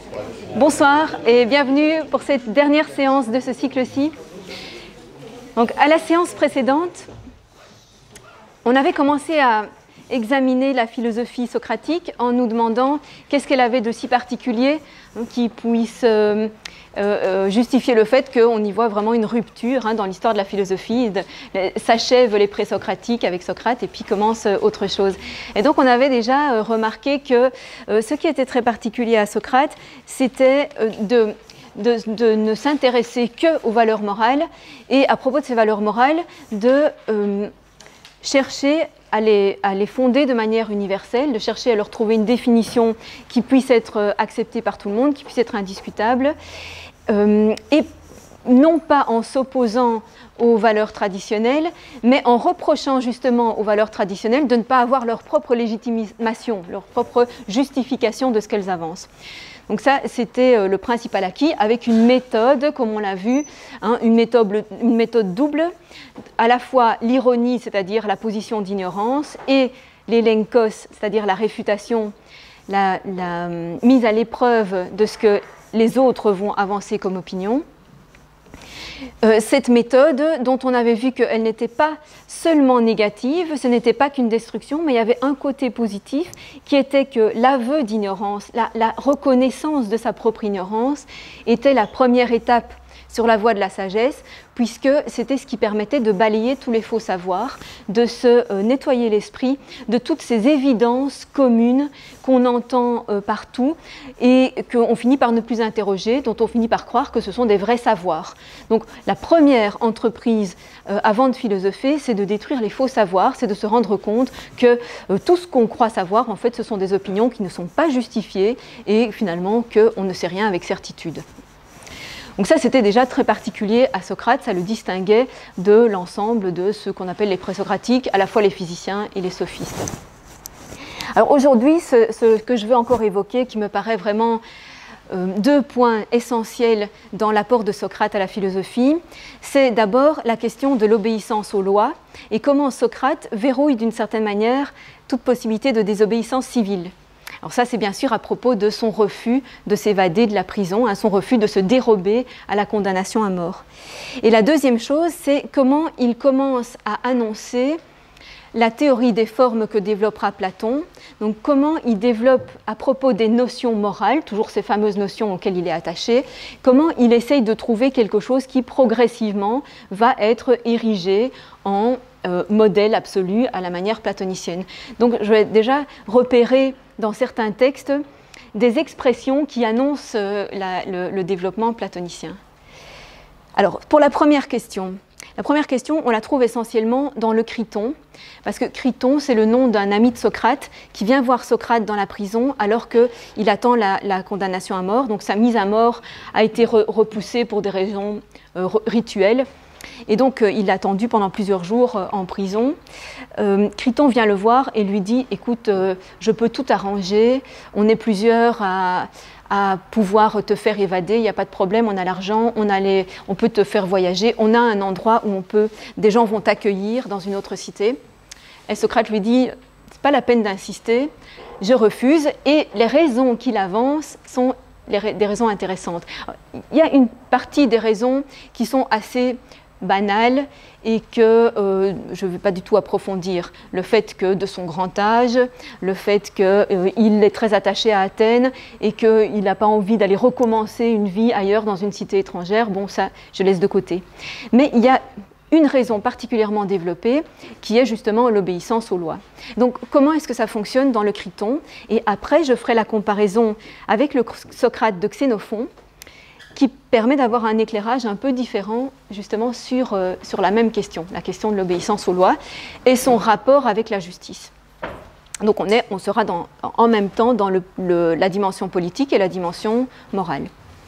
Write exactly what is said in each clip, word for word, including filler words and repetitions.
Bonsoir et bienvenue pour cette dernière séance de ce cycle-ci. Donc, à la séance précédente, on avait commencé à examiner la philosophie socratique en nous demandant qu'est-ce qu'elle avait de si particulier hein, qui puisse euh, euh, justifier le fait qu'on y voit vraiment une rupture hein, dans l'histoire de la philosophie. S'achèvent les présocratiques avec Socrate et puis commence euh, autre chose. Et donc on avait déjà euh, remarqué que euh, ce qui était très particulier à Socrate, c'était euh, de De, de ne s'intéresser qu'aux valeurs morales et à propos de ces valeurs morales, de euh, chercher à les, à les fonder de manière universelle, de chercher à leur trouver une définition qui puisse être acceptée par tout le monde, qui puisse être indiscutable, euh, et non pas en s'opposant aux valeurs traditionnelles, mais en reprochant justement aux valeurs traditionnelles de ne pas avoir leur propre légitimation, leur propre justification de ce qu'elles avancent. Donc ça, c'était le principal acquis, avec une méthode, comme on l'a vu, hein, une, méthode, une méthode double, à la fois l'ironie, c'est-à-dire la position d'ignorance, et l'élenkos, c'est-à-dire la réfutation, la, la mise à l'épreuve de ce que les autres vont avancer comme opinion. Euh, cette méthode, dont on avait vu qu'elle n'était pas seulement négative, ce n'était pas qu'une destruction, mais il y avait un côté positif qui était que l'aveu d'ignorance, la, la reconnaissance de sa propre ignorance était la première étape sur la voie de la sagesse, puisque c'était ce qui permettait de balayer tous les faux savoirs, de se euh, nettoyer l'esprit de toutes ces évidences communes qu'on entend euh, partout et qu'on finit par ne plus interroger, dont on finit par croire que ce sont des vrais savoirs. Donc la première entreprise euh, avant de philosopher, c'est de détruire les faux savoirs, c'est de se rendre compte que euh, tout ce qu'on croit savoir, en fait, ce sont des opinions qui ne sont pas justifiées et finalement qu'on ne sait rien avec certitude. Donc ça, c'était déjà très particulier à Socrate, ça le distinguait de l'ensemble de ce qu'on appelle les présocratiques, à la fois les physiciens et les sophistes. Alors aujourd'hui, ce, ce que je veux encore évoquer, qui me paraît vraiment euh, deux points essentiels dans l'apport de Socrate à la philosophie, c'est d'abord la question de l'obéissance aux lois et comment Socrate verrouille d'une certaine manière toute possibilité de désobéissance civile. Alors ça, c'est bien sûr à propos de son refus de s'évader de la prison, hein, son refus de se dérober à la condamnation à mort. Et la deuxième chose, c'est comment il commence à annoncer la théorie des formes que développera Platon, donc comment il développe à propos des notions morales, toujours ces fameuses notions auxquelles il est attaché, comment il essaye de trouver quelque chose qui progressivement va être érigé en euh, modèle absolu à la manière platonicienne. Donc je vais déjà repérer dans certains textes des expressions qui annoncent euh, la, le, le développement platonicien. Alors pour la première question, La première question, on la trouve essentiellement dans le Criton, parce que Criton, c'est le nom d'un ami de Socrate qui vient voir Socrate dans la prison alors qu'il attend la, la condamnation à mort. Donc sa mise à mort a été re, repoussée pour des raisons euh, rituelles. Et donc, euh, il l'a attendu pendant plusieurs jours euh, en prison. Euh, Criton vient le voir et lui dit « Écoute, euh, je peux tout arranger, on est plusieurs à, à pouvoir te faire évader, il n'y a pas de problème, on a l'argent, on, on peut te faire voyager, on a un endroit où on peut, des gens vont t'accueillir dans une autre cité. » Et Socrate lui dit « C'est pas la peine d'insister, je refuse. » Et les raisons qu'il avance sont les, des raisons intéressantes. Il y a une partie des raisons qui sont assez banal et que euh, je ne vais pas du tout approfondir. Le fait que de son grand âge, le fait qu'il euh, est très attaché à Athènes et qu'il n'a pas envie d'aller recommencer une vie ailleurs dans une cité étrangère, bon ça je laisse de côté. Mais il y a une raison particulièrement développée qui est justement l'obéissance aux lois. Donc comment est-ce que ça fonctionne dans le Criton? Et après je ferai la comparaison avec le Socrate de Xénophon, qui permet d'avoir un éclairage un peu différent justement sur, euh, sur la même question, la question de l'obéissance aux lois et son rapport avec la justice. Donc on, est, on sera dans, en même temps dans le, le, la dimension politique et la dimension morale.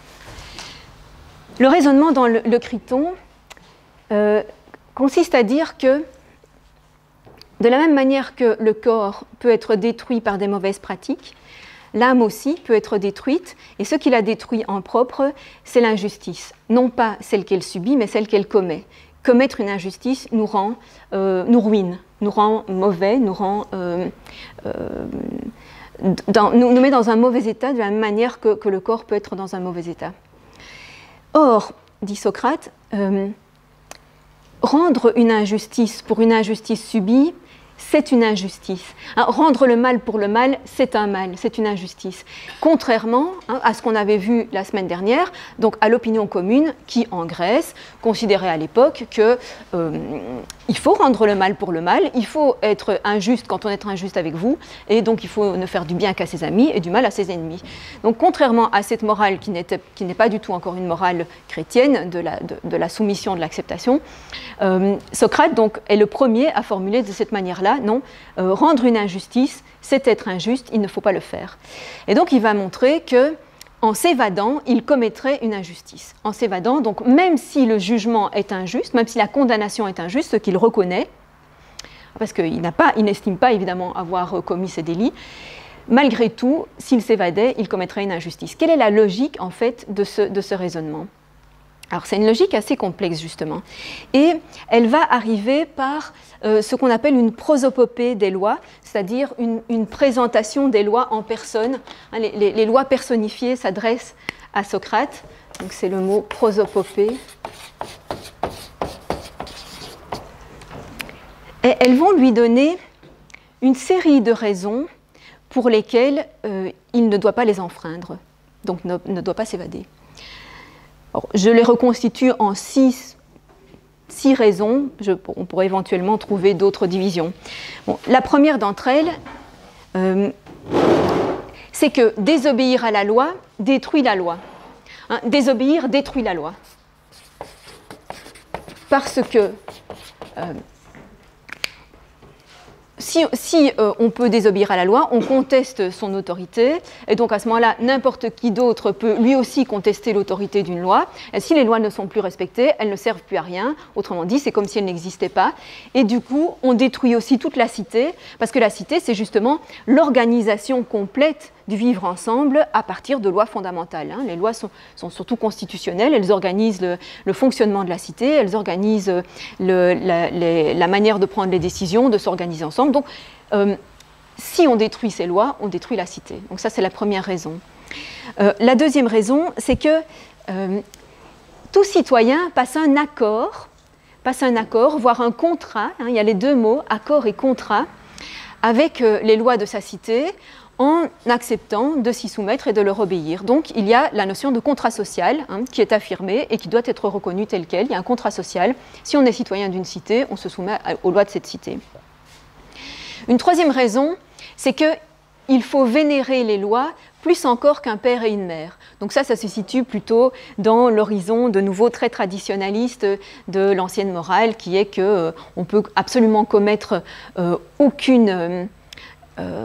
Le raisonnement dans le, le Criton euh, consiste à dire que de la même manière que le corps peut être détruit par des mauvaises pratiques, l'âme aussi peut être détruite, et ce qui la détruit en propre, c'est l'injustice. Non pas celle qu'elle subit, mais celle qu'elle commet. Commettre une injustice nous rend, euh, nous ruine, nous rend mauvais, nous rend euh, euh, dans, nous, nous met dans un mauvais état de la même manière que, que le corps peut être dans un mauvais état. Or, dit Socrate, euh, rendre une injustice pour une injustice subie, c'est une injustice. Hein, rendre le mal pour le mal, c'est un mal, c'est une injustice. Contrairement hein, à ce qu'on avait vu la semaine dernière, donc à l'opinion commune qui, en Grèce, considérait à l'époque qu'il euh, faut rendre le mal pour le mal, il faut être injuste quand on est injuste avec vous, et donc il faut ne faire du bien qu'à ses amis et du mal à ses ennemis. Donc contrairement à cette morale qui n'était, qui n'est pas du tout encore une morale chrétienne de la, de, de la soumission, de l'acceptation, euh, Socrate donc, est le premier à formuler de cette manière-là, non, euh, rendre une injustice, c'est être injuste, il ne faut pas le faire. Et donc il va montrer que en s'évadant, il commettrait une injustice. En s'évadant, donc même si le jugement est injuste, même si la condamnation est injuste, ce qu'il reconnaît, parce qu'il n'a pas, il n'estime pas évidemment avoir commis ces délits, malgré tout, s'il s'évadait, il commettrait une injustice. Quelle est la logique en fait de ce, de ce raisonnement ? Alors c'est une logique assez complexe justement, et elle va arriver par euh, ce qu'on appelle une prosopopée des lois, c'est-à-dire une, une présentation des lois en personne. Hein, les, les, les lois personnifiées s'adressent à Socrate, donc c'est le mot prosopopée. Et elles vont lui donner une série de raisons pour lesquelles euh, il ne doit pas les enfreindre, donc ne, ne doit pas s'évader. Alors, je les reconstitue en six, six raisons. Je, on pourrait éventuellement trouver d'autres divisions. Bon, la première d'entre elles, euh, c'est que désobéir à la loi détruit la loi. Hein, désobéir détruit la loi. Parce que euh, si, si euh, on peut désobéir à la loi, on conteste son autorité, et donc à ce moment-là, n'importe qui d'autre peut lui aussi contester l'autorité d'une loi. Et si les lois ne sont plus respectées, elles ne servent plus à rien. Autrement dit, c'est comme si elles n'existaient pas. Et du coup, on détruit aussi toute la cité, parce que la cité, c'est justement l'organisation complète du vivre ensemble à partir de lois fondamentales. Hein. Les lois sont, sont surtout constitutionnelles, elles organisent le, le fonctionnement de la cité, elles organisent le, la, les, la manière de prendre les décisions, de s'organiser ensemble. Donc, euh, si on détruit ces lois, on détruit la cité. Donc ça, c'est la première raison. Euh, la deuxième raison, c'est que euh, tout citoyen passe un accord, passe un accord, voire un contrat, hein, il y a les deux mots, accord et contrat, avec euh, les lois de sa cité, en acceptant de s'y soumettre et de leur obéir. Donc, il y a la notion de contrat social hein, qui est affirmée et qui doit être reconnue telle qu'elle. Il y a un contrat social. Si on est citoyen d'une cité, on se soumet aux lois de cette cité. Une troisième raison, c'est qu'il faut vénérer les lois plus encore qu'un père et une mère. Donc ça, ça se situe plutôt dans l'horizon de nouveau très traditionnaliste de l'ancienne morale, qui est qu'on euh, ne peut absolument commettre euh, aucune... Euh, euh,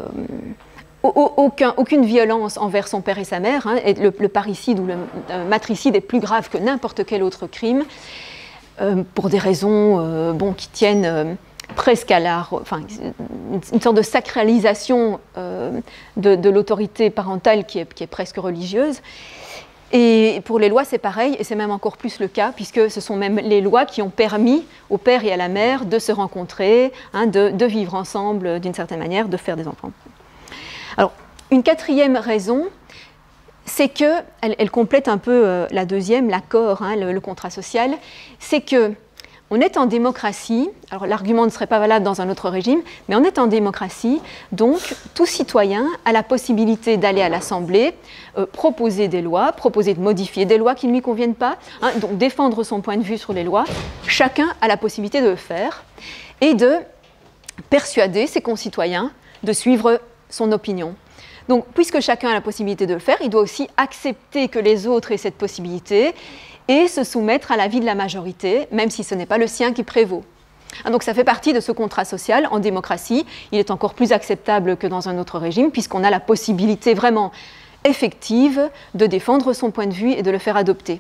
Aucun, aucune violence envers son père et sa mère. Hein, et le, le parricide ou le euh, matricide est plus grave que n'importe quel autre crime, euh, pour des raisons euh, bon, qui tiennent euh, presque à la... Enfin, une, une sorte de sacralisation euh, de, de l'autorité parentale qui est, qui est presque religieuse. Et pour les lois, c'est pareil, et c'est même encore plus le cas, puisque ce sont même les lois qui ont permis au père et à la mère de se rencontrer, hein, de, de vivre ensemble d'une certaine manière, de faire des enfants. Alors, une quatrième raison, c'est qu'elle elle complète un peu euh, la deuxième, l'accord, hein, le, le contrat social, c'est qu'on est en démocratie, alors l'argument ne serait pas valable dans un autre régime, mais on est en démocratie, donc tout citoyen a la possibilité d'aller à l'Assemblée, euh, proposer des lois, proposer de modifier des lois qui ne lui conviennent pas, hein, donc défendre son point de vue sur les lois, chacun a la possibilité de le faire, et de persuader ses concitoyens de suivre son opinion. Donc, puisque chacun a la possibilité de le faire, il doit aussi accepter que les autres aient cette possibilité et se soumettre à l'avis de la majorité, même si ce n'est pas le sien qui prévaut. Donc, ça fait partie de ce contrat social en démocratie. Il est encore plus acceptable que dans un autre régime, puisqu'on a la possibilité vraiment effective de défendre son point de vue et de le faire adopter.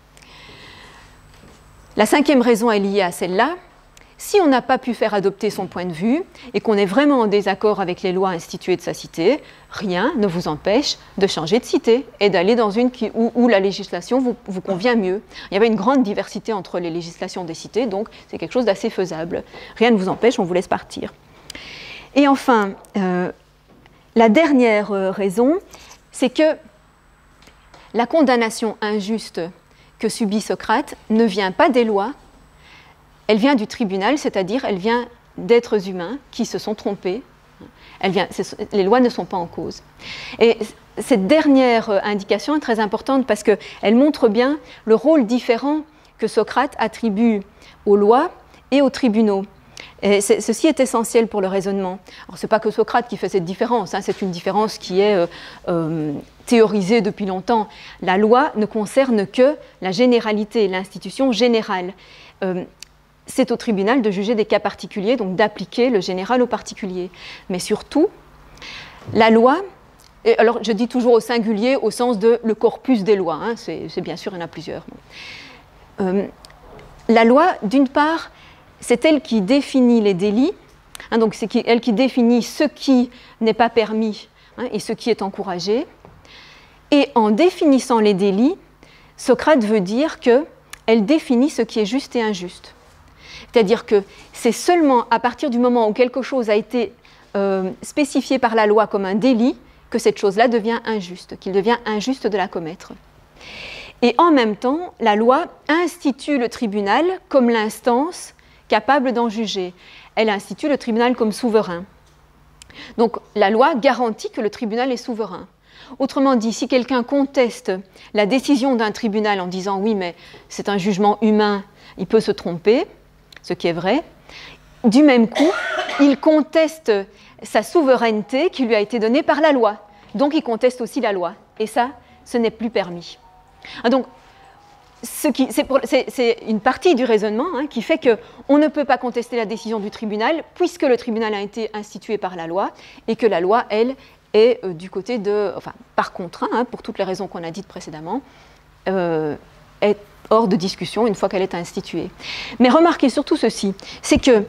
La cinquième raison est liée à celle-là. Si on n'a pas pu faire adopter son point de vue et qu'on est vraiment en désaccord avec les lois instituées de sa cité, rien ne vous empêche de changer de cité et d'aller dans une qui, où, où la législation vous, vous convient mieux. Il y avait une grande diversité entre les législations des cités, donc c'est quelque chose d'assez faisable. Rien ne vous empêche, on vous laisse partir. Et enfin, euh, la dernière raison, c'est que la condamnation injuste que subit Socrate ne vient pas des lois, elle vient du tribunal, c'est-à-dire elle vient d'êtres humains qui se sont trompés. Elle vient, les lois ne sont pas en cause. Et cette dernière indication est très importante parce qu'elle montre bien le rôle différent que Socrate attribue aux lois et aux tribunaux. Et ceci est essentiel pour le raisonnement. Alors, ce n'est pas que Socrate qui fait cette différence, hein, c'est une différence qui est euh, euh, théorisée depuis longtemps. La loi ne concerne que la généralité, l'institution générale. Euh, c'est au tribunal de juger des cas particuliers, donc d'appliquer le général au particulier. Mais surtout, la loi, et alors je dis toujours au singulier au sens de le corpus des lois, hein, c'est bien sûr, il y en a plusieurs. Euh, la loi, d'une part, c'est elle qui définit les délits, hein, donc c'est elle qui définit ce qui n'est pas permis, hein, et ce qui est encouragé. Et en définissant les délits, Socrate veut dire qu'elle définit ce qui est juste et injuste. C'est-à-dire que c'est seulement à partir du moment où quelque chose a été euh, spécifié par la loi comme un délit que cette chose-là devient injuste, qu'il devient injuste de la commettre. Et en même temps, la loi institue le tribunal comme l'instance capable d'en juger. Elle institue le tribunal comme souverain. Donc la loi garantit que le tribunal est souverain. Autrement dit, si quelqu'un conteste la décision d'un tribunal en disant « oui, mais c'est un jugement humain, il peut se tromper », ce qui est vrai, du même coup, il conteste sa souveraineté qui lui a été donnée par la loi. Donc il conteste aussi la loi. Et ça, ce n'est plus permis. Donc, c'est une partie du raisonnement, hein, qui fait qu'on ne peut pas contester la décision du tribunal puisque le tribunal a été institué par la loi et que la loi, elle, est euh, du côté de, enfin, par contre, hein, pour toutes les raisons qu'on a dites précédemment, euh, est hors de discussion une fois qu'elle est instituée. Mais remarquez surtout ceci, c'est que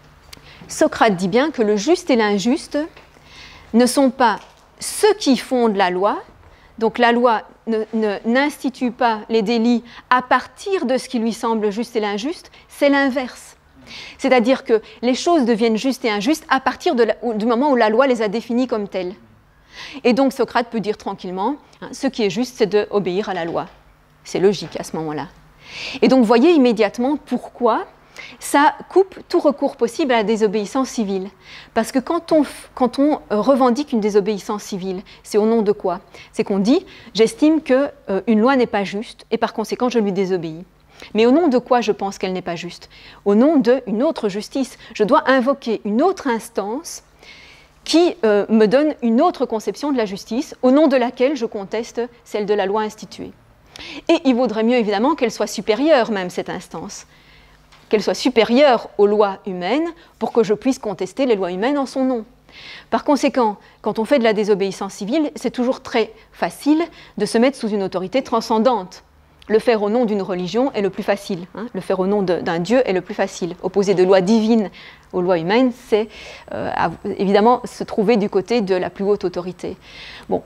Socrate dit bien que le juste et l'injuste ne sont pas ceux qui fondent la loi, donc la loi n'institue pas les délits à partir de ce qui lui semble juste et l'injuste, c'est l'inverse. C'est-à-dire que les choses deviennent justes et injustes à partir de la, du moment où la loi les a définies comme telles. Et donc Socrate peut dire tranquillement, hein, ce qui est juste, c'est d'obéir à la loi. C'est logique à ce moment-là. Et donc voyez immédiatement pourquoi ça coupe tout recours possible à la désobéissance civile. Parce que quand on, quand on revendique une désobéissance civile, c'est au nom de quoi? C'est qu'on dit, j'estime qu'une euh, loi n'est pas juste et par conséquent je lui désobéis. Mais au nom de quoi je pense qu'elle n'est pas juste? Au nom d'une autre justice. Je dois invoquer une autre instance qui euh, me donne une autre conception de la justice, au nom de laquelle je conteste celle de la loi instituée. Et il vaudrait mieux évidemment qu'elle soit supérieure même, cette instance, qu'elle soit supérieure aux lois humaines pour que je puisse contester les lois humaines en son nom. Par conséquent, quand on fait de la désobéissance civile, c'est toujours très facile de se mettre sous une autorité transcendante. Le faire au nom d'une religion est le plus facile, hein. Le faire au nom d'un dieu est le plus facile. Opposer de lois divines aux lois humaines, c'est euh, évidemment se trouver du côté de la plus haute autorité. Bon.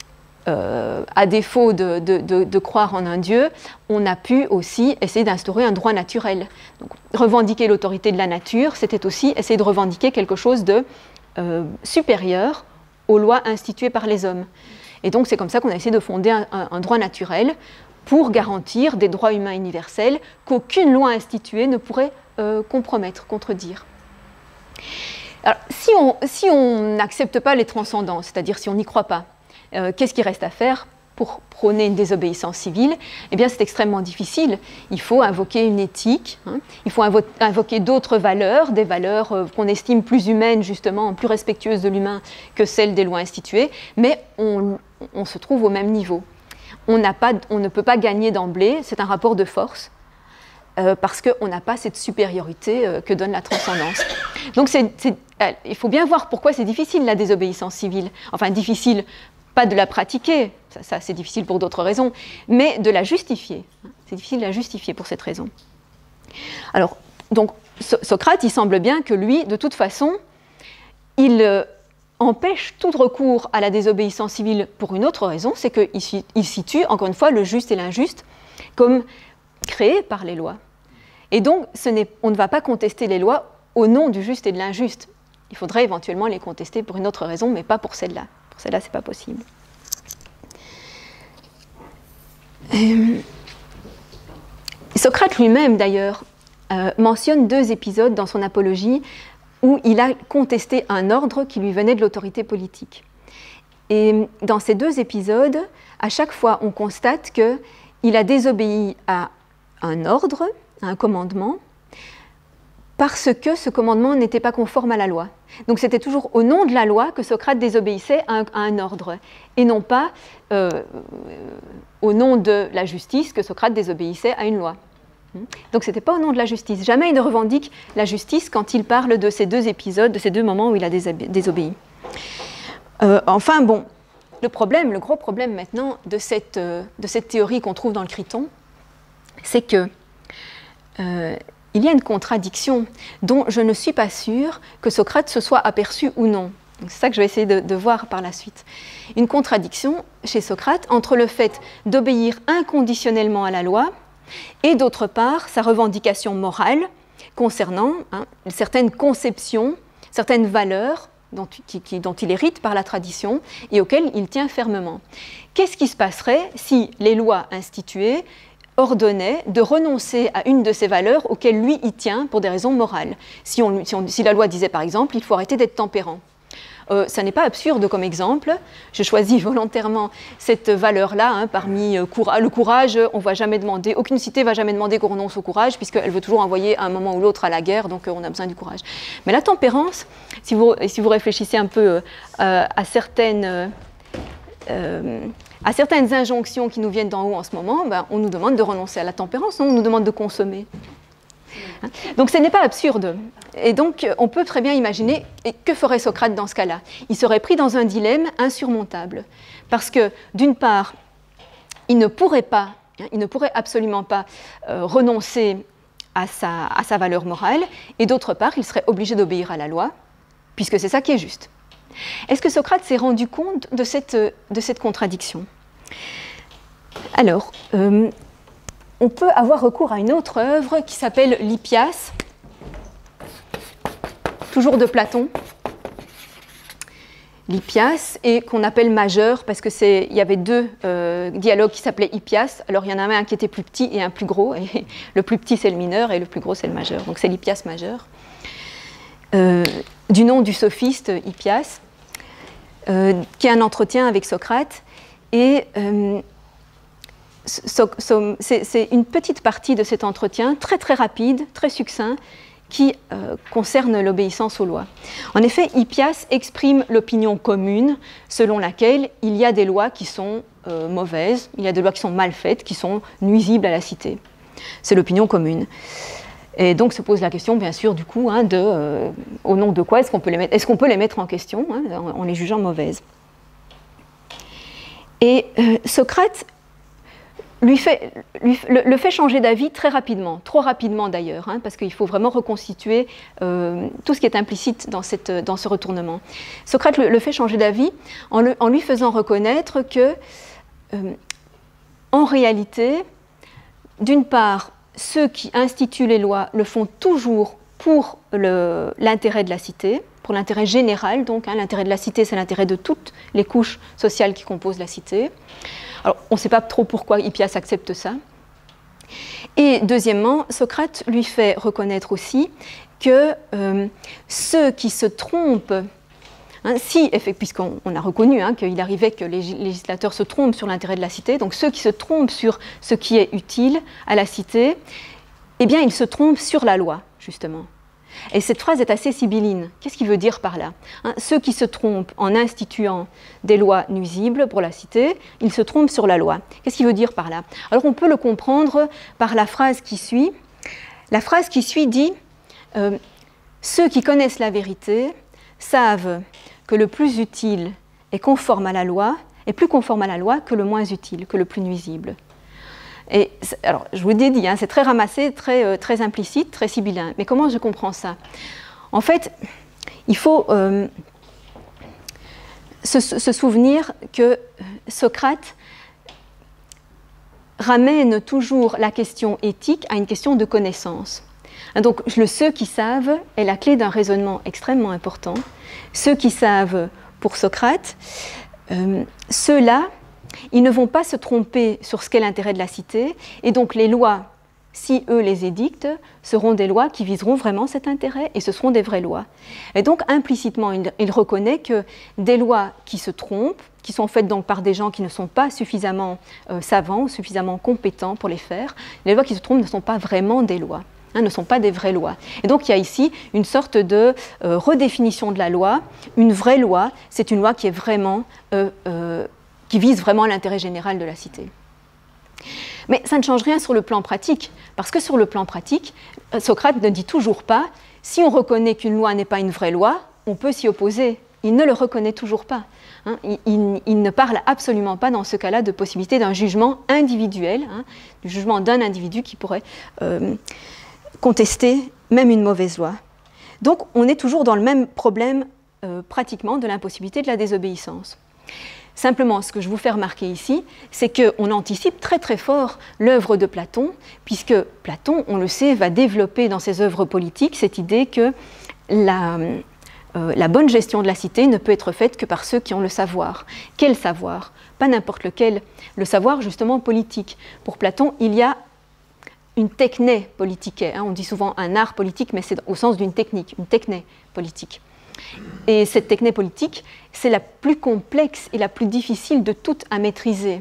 Euh, à défaut de, de, de, de croire en un Dieu, on a pu aussi essayer d'instaurer un droit naturel. Donc, revendiquer l'autorité de la nature, c'était aussi essayer de revendiquer quelque chose de euh, supérieur aux lois instituées par les hommes. Et donc c'est comme ça qu'on a essayé de fonder un, un, un droit naturel pour garantir des droits humains universels qu'aucune loi instituée ne pourrait euh, compromettre, contredire. Alors, si on si on n'accepte pas les transcendants, c'est-à-dire si on n'y croit pas, Euh, qu'est-ce qu'il reste à faire pour prôner une désobéissance civile? Eh bien, c'est extrêmement difficile. Il faut invoquer une éthique, hein. Il faut invo invoquer d'autres valeurs, des valeurs euh, qu'on estime plus humaines, justement, plus respectueuses de l'humain que celles des lois instituées, mais on, on se trouve au même niveau. On, n'a pas, on ne peut pas gagner d'emblée, c'est un rapport de force, euh, parce qu'on n'a pas cette supériorité euh, que donne la transcendance. Donc, c'est, c'est, euh, il faut bien voir pourquoi c'est difficile, la désobéissance civile. Enfin, difficile, pas de la pratiquer, ça, ça c'est difficile pour d'autres raisons, mais de la justifier. C'est difficile de la justifier pour cette raison. Alors, donc, so Socrate, il semble bien que lui, de toute façon, il euh, empêche tout recours à la désobéissance civile pour une autre raison, c'est qu'il il situe, encore une fois, le juste et l'injuste comme créés par les lois. Et donc, ce n'est, on ne va pas contester les lois au nom du juste et de l'injuste. Il faudrait éventuellement les contester pour une autre raison, mais pas pour celle-là. Pour celle-là, ce n'est pas possible. Euh, Socrate lui-même, d'ailleurs, euh, mentionne deux épisodes dans son apologie où il a contesté un ordre qui lui venait de l'autorité politique. Et dans ces deux épisodes, à chaque fois, on constate qu'il a désobéi à un ordre, à un commandement, parce que ce commandement n'était pas conforme à la loi. Donc c'était toujours au nom de la loi que Socrate désobéissait à un, à un ordre, et non pas euh, au nom de la justice que Socrate désobéissait à une loi. Donc ce n'était pas au nom de la justice. Jamais il ne revendique la justice quand il parle de ces deux épisodes, de ces deux moments où il a désobéi. Euh, enfin bon, le problème, le gros problème maintenant de cette, euh, de cette théorie qu'on trouve dans le Criton, c'est que euh, il y a une contradiction dont je ne suis pas sûre que Socrate se soit aperçu ou non. C'est ça que je vais essayer de, de voir par la suite. Une contradiction chez Socrate entre le fait d'obéir inconditionnellement à la loi et d'autre part sa revendication morale concernant hein, certaines conceptions, certaines valeurs dont, qui, qui, dont il hérite par la tradition et auxquelles il tient fermement. Qu'est-ce qui se passerait si les lois instituées ordonnait de renoncer à une de ces valeurs auxquelles lui y tient pour des raisons morales. Si, on, si, on, si la loi disait par exemple, il faut arrêter d'être tempérant. Euh, ça n'est pas absurde comme exemple. Je choisis volontairement cette valeur-là hein, parmi euh, coura le courage. On va jamais demander, aucune cité ne va jamais demander qu'on renonce au courage puisqu'elle veut toujours envoyer à un moment ou l'autre à la guerre, donc euh, on a besoin du courage. Mais la tempérance, si vous, si vous réfléchissez un peu euh, à certaines... Euh, euh, à certaines injonctions qui nous viennent d'en haut en ce moment, ben, on nous demande de renoncer à la tempérance, non, on nous demande de consommer. Hein? Donc ce n'est pas absurde. Et donc on peut très bien imaginer, et que ferait Socrate dans ce cas-là? Il serait pris dans un dilemme insurmontable. Parce que d'une part, il ne pourrait pas, hein, il ne pourrait absolument pas euh, renoncer à sa, à sa valeur morale, et d'autre part, il serait obligé d'obéir à la loi, puisque c'est ça qui est juste. Est-ce que Socrate s'est rendu compte de cette, de cette contradiction? Alors, euh, on peut avoir recours à une autre œuvre qui s'appelle l'Hippias, toujours de Platon. L'Hippias, et qu'on appelle majeur, parce qu'il y avait deux euh, dialogues qui s'appelaient Hippias. Alors, il y en avait un qui était plus petit et un plus gros, et le plus petit, c'est le mineur, et le plus gros, c'est le majeur. Donc, c'est l'Hippias majeur. Euh, du nom du sophiste Hippias, euh, qui a un entretien avec Socrate. Et euh, so, so, c'est une petite partie de cet entretien, très très rapide, très succinct, qui euh, concerne l'obéissance aux lois. En effet, Hippias exprime l'opinion commune selon laquelle il y a des lois qui sont euh, mauvaises, il y a des lois qui sont mal faites, qui sont nuisibles à la cité. C'est l'opinion commune. Et donc se pose la question, bien sûr, du coup, hein, de, euh, au nom de quoi est-ce qu'on peut les mettre, est-ce qu'on peut les mettre en question hein, en, en les jugeant mauvaises. Et euh, Socrate lui fait, lui, le, le fait changer d'avis très rapidement, trop rapidement d'ailleurs, hein, parce qu'il faut vraiment reconstituer euh, tout ce qui est implicite dans, cette, dans ce retournement. Socrate le, le fait changer d'avis en, en lui faisant reconnaître que, euh, en réalité, d'une part, ceux qui instituent les lois le font toujours pour l'intérêt de la cité, pour l'intérêt général, donc hein, l'intérêt de la cité, c'est l'intérêt de toutes les couches sociales qui composent la cité. Alors, on ne sait pas trop pourquoi Hippias accepte ça. Et deuxièmement, Socrate lui fait reconnaître aussi que euh, ceux qui se trompent, hein, si, puisqu'on a reconnu hein, qu'il arrivait que les législateurs se trompent sur l'intérêt de la cité, donc ceux qui se trompent sur ce qui est utile à la cité, eh bien, ils se trompent sur la loi, justement. Et cette phrase est assez sibylline. Qu'est-ce qu'il veut dire par là hein, ceux qui se trompent en instituant des lois nuisibles pour la cité, ils se trompent sur la loi. Qu'est-ce qu'il veut dire par là? Alors, on peut le comprendre par la phrase qui suit. La phrase qui suit dit euh, « Ceux qui connaissent la vérité savent que le plus utile est conforme à la loi, est plus conforme à la loi que le moins utile, que le plus nuisible. » Et alors, je vous l'ai dit, hein, c'est très ramassé, très, euh, très implicite, très sibyllin. Mais comment je comprends ça? En fait, il faut euh, se, se souvenir que Socrate ramène toujours la question éthique à une question de connaissance. Donc le ceux qui savent est la clé d'un raisonnement extrêmement important. Ceux qui savent pour Socrate, euh, ceux-là, ils ne vont pas se tromper sur ce qu'est l'intérêt de la cité, et donc les lois, si eux les édictent, seront des lois qui viseront vraiment cet intérêt, et ce seront des vraies lois. Et donc implicitement, il, il reconnaît que des lois qui se trompent, qui sont faites donc par des gens qui ne sont pas suffisamment euh, savants ou suffisamment compétents pour les faire, les lois qui se trompent ne sont pas vraiment des lois. Hein, ne sont pas des vraies lois. Et donc il y a ici une sorte de euh, redéfinition de la loi. Une vraie loi, c'est une loi qui est vraiment, euh, euh, qui vise vraiment l'intérêt général de la cité. Mais ça ne change rien sur le plan pratique, parce que sur le plan pratique, Socrate ne dit toujours pas, si on reconnaît qu'une loi n'est pas une vraie loi, on peut s'y opposer. Il ne le reconnaît toujours pas. Hein. Il, il, il ne parle absolument pas dans ce cas-là de possibilité d'un jugement individuel, hein, du jugement d'un individu qui pourrait euh, contester même une mauvaise loi. Donc on est toujours dans le même problème euh, pratiquement de l'impossibilité de la désobéissance. Simplement, ce que je vous fais remarquer ici, c'est qu'on anticipe très très fort l'œuvre de Platon, puisque Platon, on le sait, va développer dans ses œuvres politiques cette idée que la, euh, la bonne gestion de la cité ne peut être faite que par ceux qui ont le savoir. Quel savoir? Pas n'importe lequel. Le savoir, justement, politique. Pour Platon, il y a une techné politique. Hein, on dit souvent un art politique, mais c'est au sens d'une technique, une techné politique. Et cette techné politique, c'est la plus complexe et la plus difficile de toutes à maîtriser.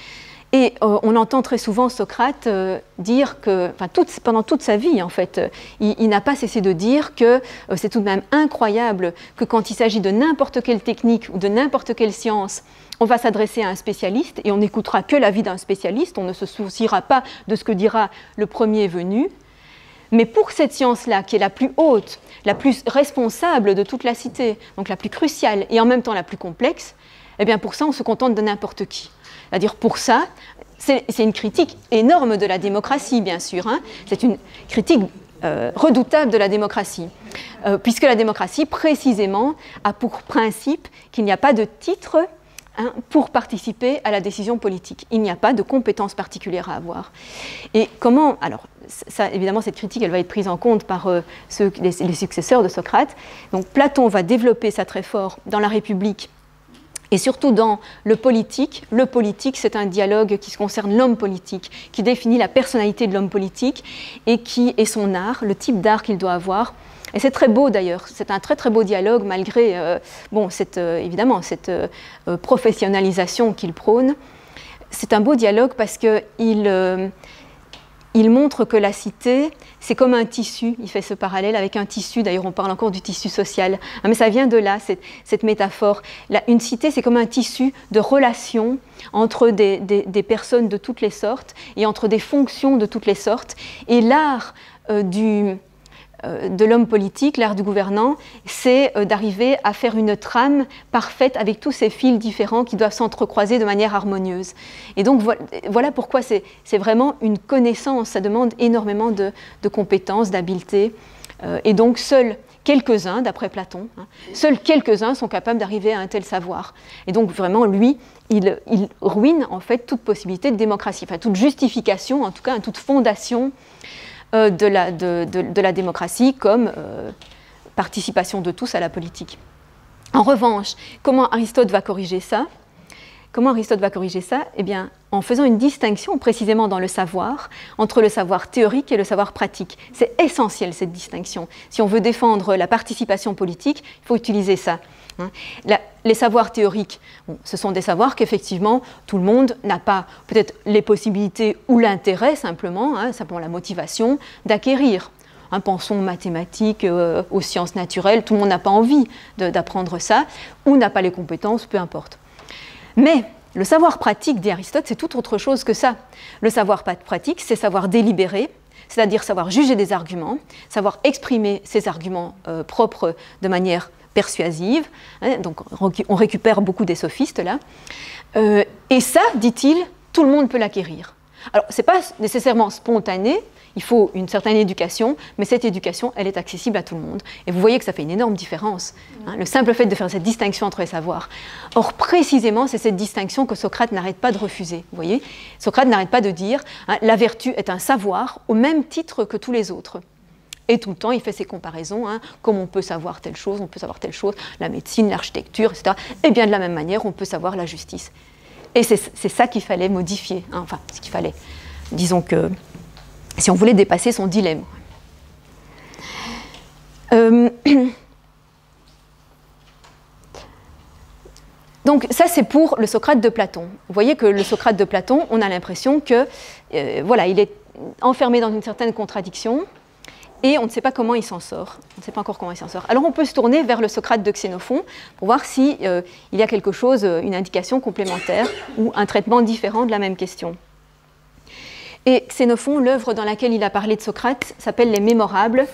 Et euh, on entend très souvent Socrate euh, dire que, enfin, toute, pendant toute sa vie, en fait, euh, il, il n'a pas cessé de dire que euh, c'est tout de même incroyable que quand il s'agit de n'importe quelle technique ou de n'importe quelle science, on va s'adresser à un spécialiste et on n'écoutera que l'avis d'un spécialiste, on ne se souciera pas de ce que dira le premier venu. Mais pour cette science-là, qui est la plus haute, la plus responsable de toute la cité, donc la plus cruciale et en même temps la plus complexe, eh bien pour ça, on se contente de n'importe qui. C'est-à-dire pour ça, c'est une critique énorme de la démocratie, bien sûr. Hein. C'est une critique euh, redoutable de la démocratie, euh, puisque la démocratie, précisément, a pour principe qu'il n'y a pas de titre hein, pour participer à la décision politique. Il n'y a pas de compétences particulières à avoir. Et comment... Alors, ça, évidemment, cette critique, elle va être prise en compte par euh, ceux, les, les successeurs de Socrate. Donc, Platon va développer ça très fort dans la République, et surtout dans le politique. Le politique, c'est un dialogue qui concerne l'homme politique, qui définit la personnalité de l'homme politique et qui est son art, le type d'art qu'il doit avoir. Et c'est très beau d'ailleurs, c'est un très très beau dialogue malgré, euh, bon, cette, euh, évidemment, cette euh, professionnalisation qu'il prône. C'est un beau dialogue parce qu'il euh, il montre que la cité, c'est comme un tissu, il fait ce parallèle avec un tissu, d'ailleurs on parle encore du tissu social, ah, mais ça vient de là, cette, cette métaphore. La, une cité, c'est comme un tissu de relations entre des, des, des personnes de toutes les sortes et entre des fonctions de toutes les sortes. Et l'art euh, du... de l'homme politique, l'art du gouvernant, c'est d'arriver à faire une trame parfaite avec tous ces fils différents qui doivent s'entrecroiser de manière harmonieuse. Et donc voilà pourquoi c'est vraiment une connaissance, ça demande énormément de, de compétences, d'habileté. Et donc seuls quelques-uns, d'après Platon, hein, seuls quelques-uns sont capables d'arriver à un tel savoir. Et donc vraiment, lui, il, il ruine en fait toute possibilité de démocratie, enfin toute justification, en tout cas toute fondation De la, de, de, de la démocratie comme euh, participation de tous à la politique. En revanche, comment Aristote va corriger ça? Comment Aristote va corriger ça? Eh bien, en faisant une distinction précisément dans le savoir, entre le savoir théorique et le savoir pratique. C'est essentiel cette distinction. Si on veut défendre la participation politique, il faut utiliser ça. Hein. La, les savoirs théoriques, bon, ce sont des savoirs qu'effectivement tout le monde n'a pas peut-être les possibilités ou l'intérêt simplement, hein, simplement la motivation d'acquérir. Hein, pensons aux mathématiques, euh, aux sciences naturelles, tout le monde n'a pas envie d'apprendre ça ou n'a pas les compétences, peu importe. Mais le savoir pratique d'Aristote, c'est tout autre chose que ça. Le savoir pratique, c'est savoir délibérer, c'est-à-dire savoir juger des arguments, savoir exprimer ses arguments euh, propres de manière persuasive, hein, donc on récupère beaucoup des sophistes là, euh, et ça, dit-il, tout le monde peut l'acquérir. Alors, ce n'est pas nécessairement spontané, il faut une certaine éducation, mais cette éducation, elle est accessible à tout le monde. Et vous voyez que ça fait une énorme différence, hein, le simple fait de faire cette distinction entre les savoirs. Or, précisément, c'est cette distinction que Socrate n'arrête pas de refuser. Vous voyez, Socrate n'arrête pas de dire hein, la vertu est un savoir au même titre que tous les autres. Et tout le temps, il fait ces comparaisons, hein, comme on peut savoir telle chose, on peut savoir telle chose, la médecine, l'architecture, et cetera. Et bien de la même manière, on peut savoir la justice. Et c'est ça qu'il fallait modifier, hein, enfin, ce qu'il fallait. Disons que si on voulait dépasser son dilemme. Euh, Donc ça, c'est pour le Socrate de Platon. Vous voyez que le Socrate de Platon, on a l'impression que, euh, voilà, il est enfermé dans une certaine contradiction et on ne sait pas comment il s'en sort. On ne sait pas encore comment il s'en sort. Alors on peut se tourner vers le Socrate de Xénophon pour voir s'il euh, y a quelque chose, une indication complémentaire ou un traitement différent de la même question. Et Xénophon, l'œuvre dans laquelle il a parlé de Socrate, s'appelle Les Mémorables.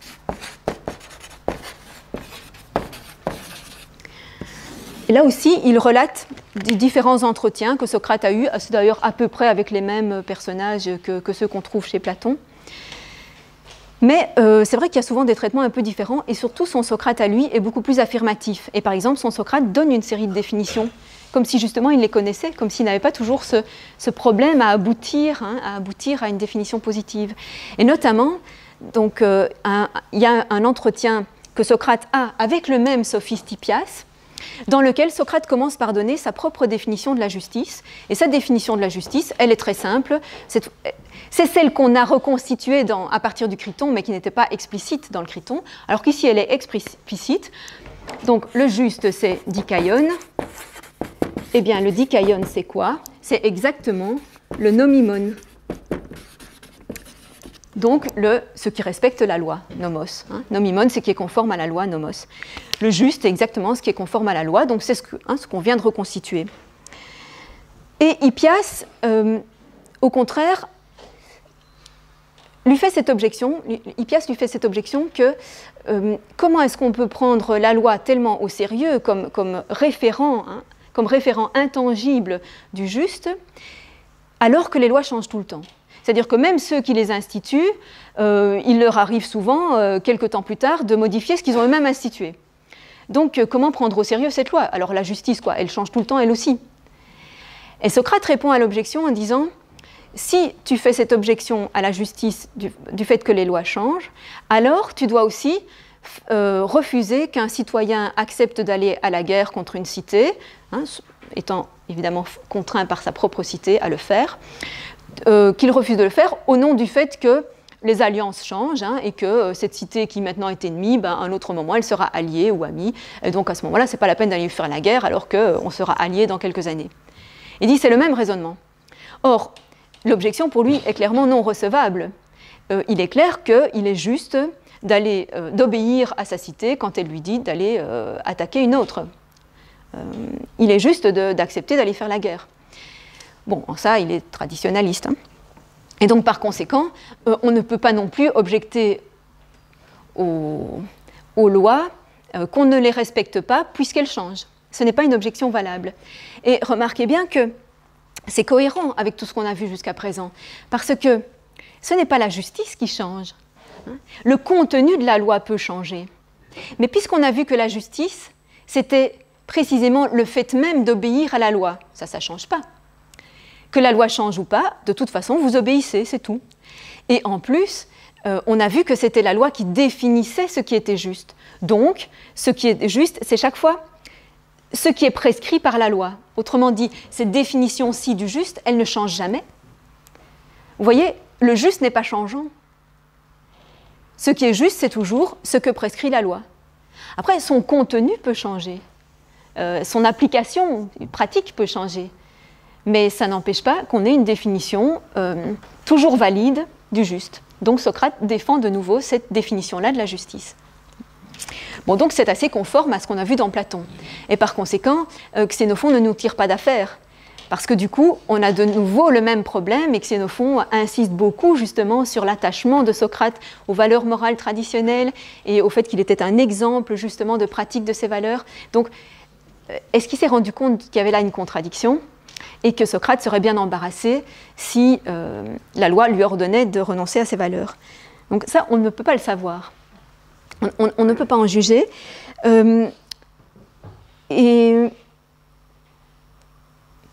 Et là aussi, il relate des différents entretiens que Socrate a eus, d'ailleurs à peu près avec les mêmes personnages que, que ceux qu'on trouve chez Platon. Mais euh, c'est vrai qu'il y a souvent des traitements un peu différents, et surtout son Socrate à lui est beaucoup plus affirmatif. Et par exemple, son Socrate donne une série de définitions, comme si justement il les connaissait, comme s'il n'avait pas toujours ce, ce problème à aboutir, hein, à aboutir à une définition positive. Et notamment, donc, euh, un, il y a un entretien que Socrate a avec le même sophiste Hippias, dans lequel Socrate commence par donner sa propre définition de la justice. Et cette définition de la justice, elle est très simple. C'est celle qu'on a reconstituée dans, à partir du Criton, mais qui n'était pas explicite dans le Criton, alors qu'ici elle est explicite. Donc le juste, c'est dikaion. Eh bien, le dikaion, c'est quoi? C'est exactement le nomimon. Donc, le, ce qui respecte la loi, nomos. Hein. Nomimon, c'est ce qui est conforme à la loi, nomos. Le juste est exactement ce qui est conforme à la loi, donc c'est ce qu'on hein, ce qu'on vient de reconstituer. Et Hippias, euh, au contraire, lui fait cette objection, Hippias lui fait cette objection que euh, comment est-ce qu'on peut prendre la loi tellement au sérieux comme, comme, référent, hein, comme référent intangible du juste, alors que les lois changent tout le temps. C'est-à-dire que même ceux qui les instituent, euh, il leur arrive souvent, euh, quelques temps plus tard, de modifier ce qu'ils ont eux-mêmes institué. Donc, euh, comment prendre au sérieux cette loi? Alors la justice, quoi, elle change tout le temps, elle aussi. Et Socrate répond à l'objection en disant, si tu fais cette objection à la justice du, du fait que les lois changent, alors tu dois aussi euh, refuser qu'un citoyen accepte d'aller à la guerre contre une cité, hein, étant évidemment contraint par sa propre cité à le faire, Euh, qu'il refuse de le faire au nom du fait que les alliances changent hein, et que euh, cette cité qui maintenant est ennemie, ben, à un autre moment, elle sera alliée ou amie. Et donc à ce moment-là, ce n'est pas la peine d'aller faire la guerre alors qu'on euh, sera alliés dans quelques années. Il dit c'est le même raisonnement. Or, l'objection pour lui est clairement non recevable. Euh, il est clair qu'il est juste d'aller, euh, d'obéir à sa cité quand elle lui dit d'aller euh, attaquer une autre. Euh, il est juste d'accepter d'aller faire la guerre. Bon, en ça, il est traditionnaliste. Hein. Et donc, par conséquent, euh, on ne peut pas non plus objecter aux, aux lois euh, qu'on ne les respecte pas puisqu'elles changent. Ce n'est pas une objection valable. Et remarquez bien que c'est cohérent avec tout ce qu'on a vu jusqu'à présent, parce que ce n'est pas la justice qui change. Hein. Le contenu de la loi peut changer. Mais puisqu'on a vu que la justice, c'était précisément le fait même d'obéir à la loi, ça, ça ne change pas. Que la loi change ou pas, de toute façon, vous obéissez, c'est tout. Et en plus, euh, on a vu que c'était la loi qui définissait ce qui était juste. Donc, ce qui est juste, c'est chaque fois ce qui est prescrit par la loi. Autrement dit, cette définition-ci du juste, elle ne change jamais. Vous voyez, le juste n'est pas changeant. Ce qui est juste, c'est toujours ce que prescrit la loi. Après, son contenu peut changer. Euh, son application pratique peut changer. Mais ça n'empêche pas qu'on ait une définition euh, toujours valide du juste. Donc Socrate défend de nouveau cette définition-là de la justice. Bon, donc c'est assez conforme à ce qu'on a vu dans Platon. Et par conséquent, euh, Xénophon ne nous tire pas d'affaire. Parce que du coup, on a de nouveau le même problème, et Xénophon insiste beaucoup justement sur l'attachement de Socrate aux valeurs morales traditionnelles et au fait qu'il était un exemple justement de pratique de ces valeurs. Donc, est-ce qu'il s'est rendu compte qu'il y avait là une contradiction ? Et que Socrate serait bien embarrassé si euh, la loi lui ordonnait de renoncer à ses valeurs. Donc ça, on ne peut pas le savoir. On, on, on ne peut pas en juger. Euh, et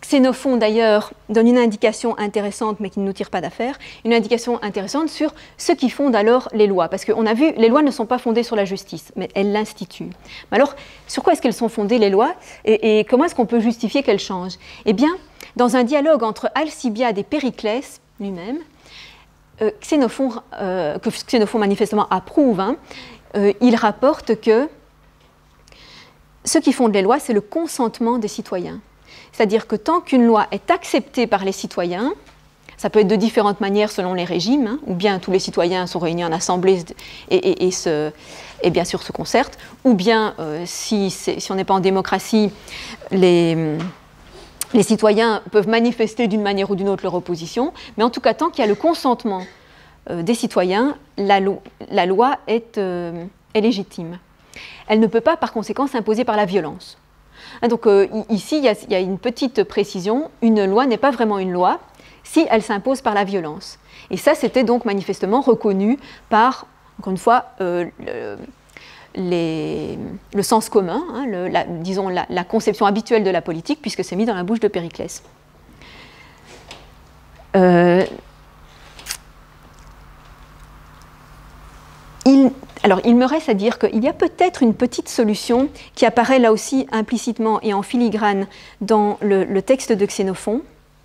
Xénophon, d'ailleurs, donne une indication intéressante, mais qui ne nous tire pas d'affaire, une indication intéressante sur ce qui fonde alors les lois. Parce qu'on a vu, les lois ne sont pas fondées sur la justice, mais elles l'instituent. Mais alors, sur quoi est-ce qu'elles sont fondées, les lois, et, et comment est-ce qu'on peut justifier qu'elles changent? Eh bien, dans un dialogue entre Alcibiade et Périclès lui-même, euh, Xénophon, euh, que Xénophon manifestement approuve, hein, euh, il rapporte que ce qui fonde les lois, c'est le consentement des citoyens. C'est-à-dire que tant qu'une loi est acceptée par les citoyens, ça peut être de différentes manières selon les régimes, hein, ou bien tous les citoyens sont réunis en assemblée et, et, et, se, et bien sûr se concertent, ou bien euh, si, si on n'est pas en démocratie, les, les citoyens peuvent manifester d'une manière ou d'une autre leur opposition, mais en tout cas tant qu'il y a le consentement euh, des citoyens, la, lo la loi est, euh, est légitime. Elle ne peut pas par conséquent s'imposer par la violence. Donc euh, ici, il y, a, il y a une petite précision, une loi n'est pas vraiment une loi si elle s'impose par la violence. Et ça, c'était donc manifestement reconnu par, encore une fois, euh, le, les, le sens commun, hein, le, la, disons la, la conception habituelle de la politique, puisque c'est mis dans la bouche de Périclès. Euh, il, Alors, il me reste à dire qu'il y a peut-être une petite solution qui apparaît là aussi implicitement et en filigrane dans le, le texte de Xénophon.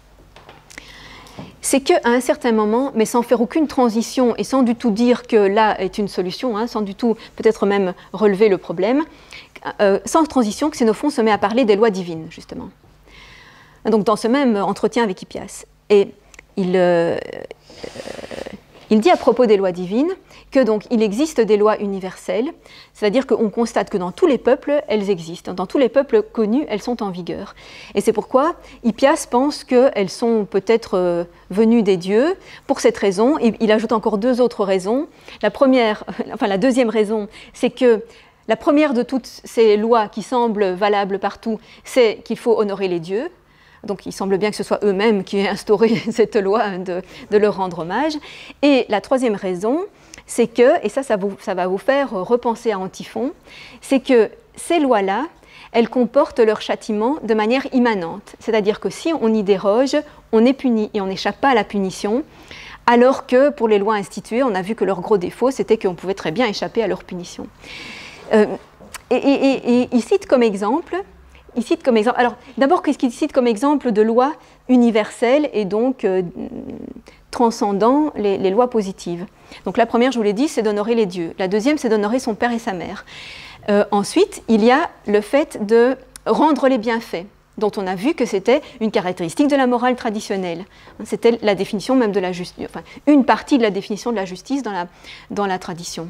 C'est qu'à un certain moment, mais sans faire aucune transition et sans du tout dire que là est une solution, hein, sans du tout peut-être même relever le problème, euh, sans transition, Xénophon se met à parler des lois divines, justement. Donc, dans ce même entretien avec Hippias. Et il... Euh, euh, Il dit à propos des lois divines que donc il existe des lois universelles, c'est-à-dire qu'on constate que dans tous les peuples, elles existent. Dans tous les peuples connus, elles sont en vigueur. Et c'est pourquoi Hippias pense qu'elles sont peut-être euh, venues des dieux. Pour cette raison, et il ajoute encore deux autres raisons. La première, enfin la deuxième raison, c'est que la première de toutes ces lois qui semblent valables partout, c'est qu'il faut honorer les dieux. Donc il semble bien que ce soit eux-mêmes qui aient instauré cette loi de, de leur rendre hommage. Et la troisième raison, c'est que, et ça, ça, vous, ça va vous faire repenser à Antiphon, c'est que ces lois-là, elles comportent leur châtiment de manière immanente. C'est-à-dire que si on y déroge, on est puni et on n'échappe pas à la punition, alors que pour les lois instituées, on a vu que leur gros défaut, c'était qu'on pouvait très bien échapper à leur punition. Euh, et, et, et, et il cite comme exemple... Il cite comme exemple, alors d'abord, qu'est-ce qu'il cite comme exemple de loi universelle et donc euh, transcendant les, les lois positives? Donc la première, je vous l'ai dit, c'est d'honorer les dieux. La deuxième, c'est d'honorer son père et sa mère. Euh, ensuite, il y a le fait de rendre les bienfaits, dont on a vu que c'était une caractéristique de la morale traditionnelle. C'était la définition même de la justice, enfin une partie de la définition de la justice dans la, dans la tradition.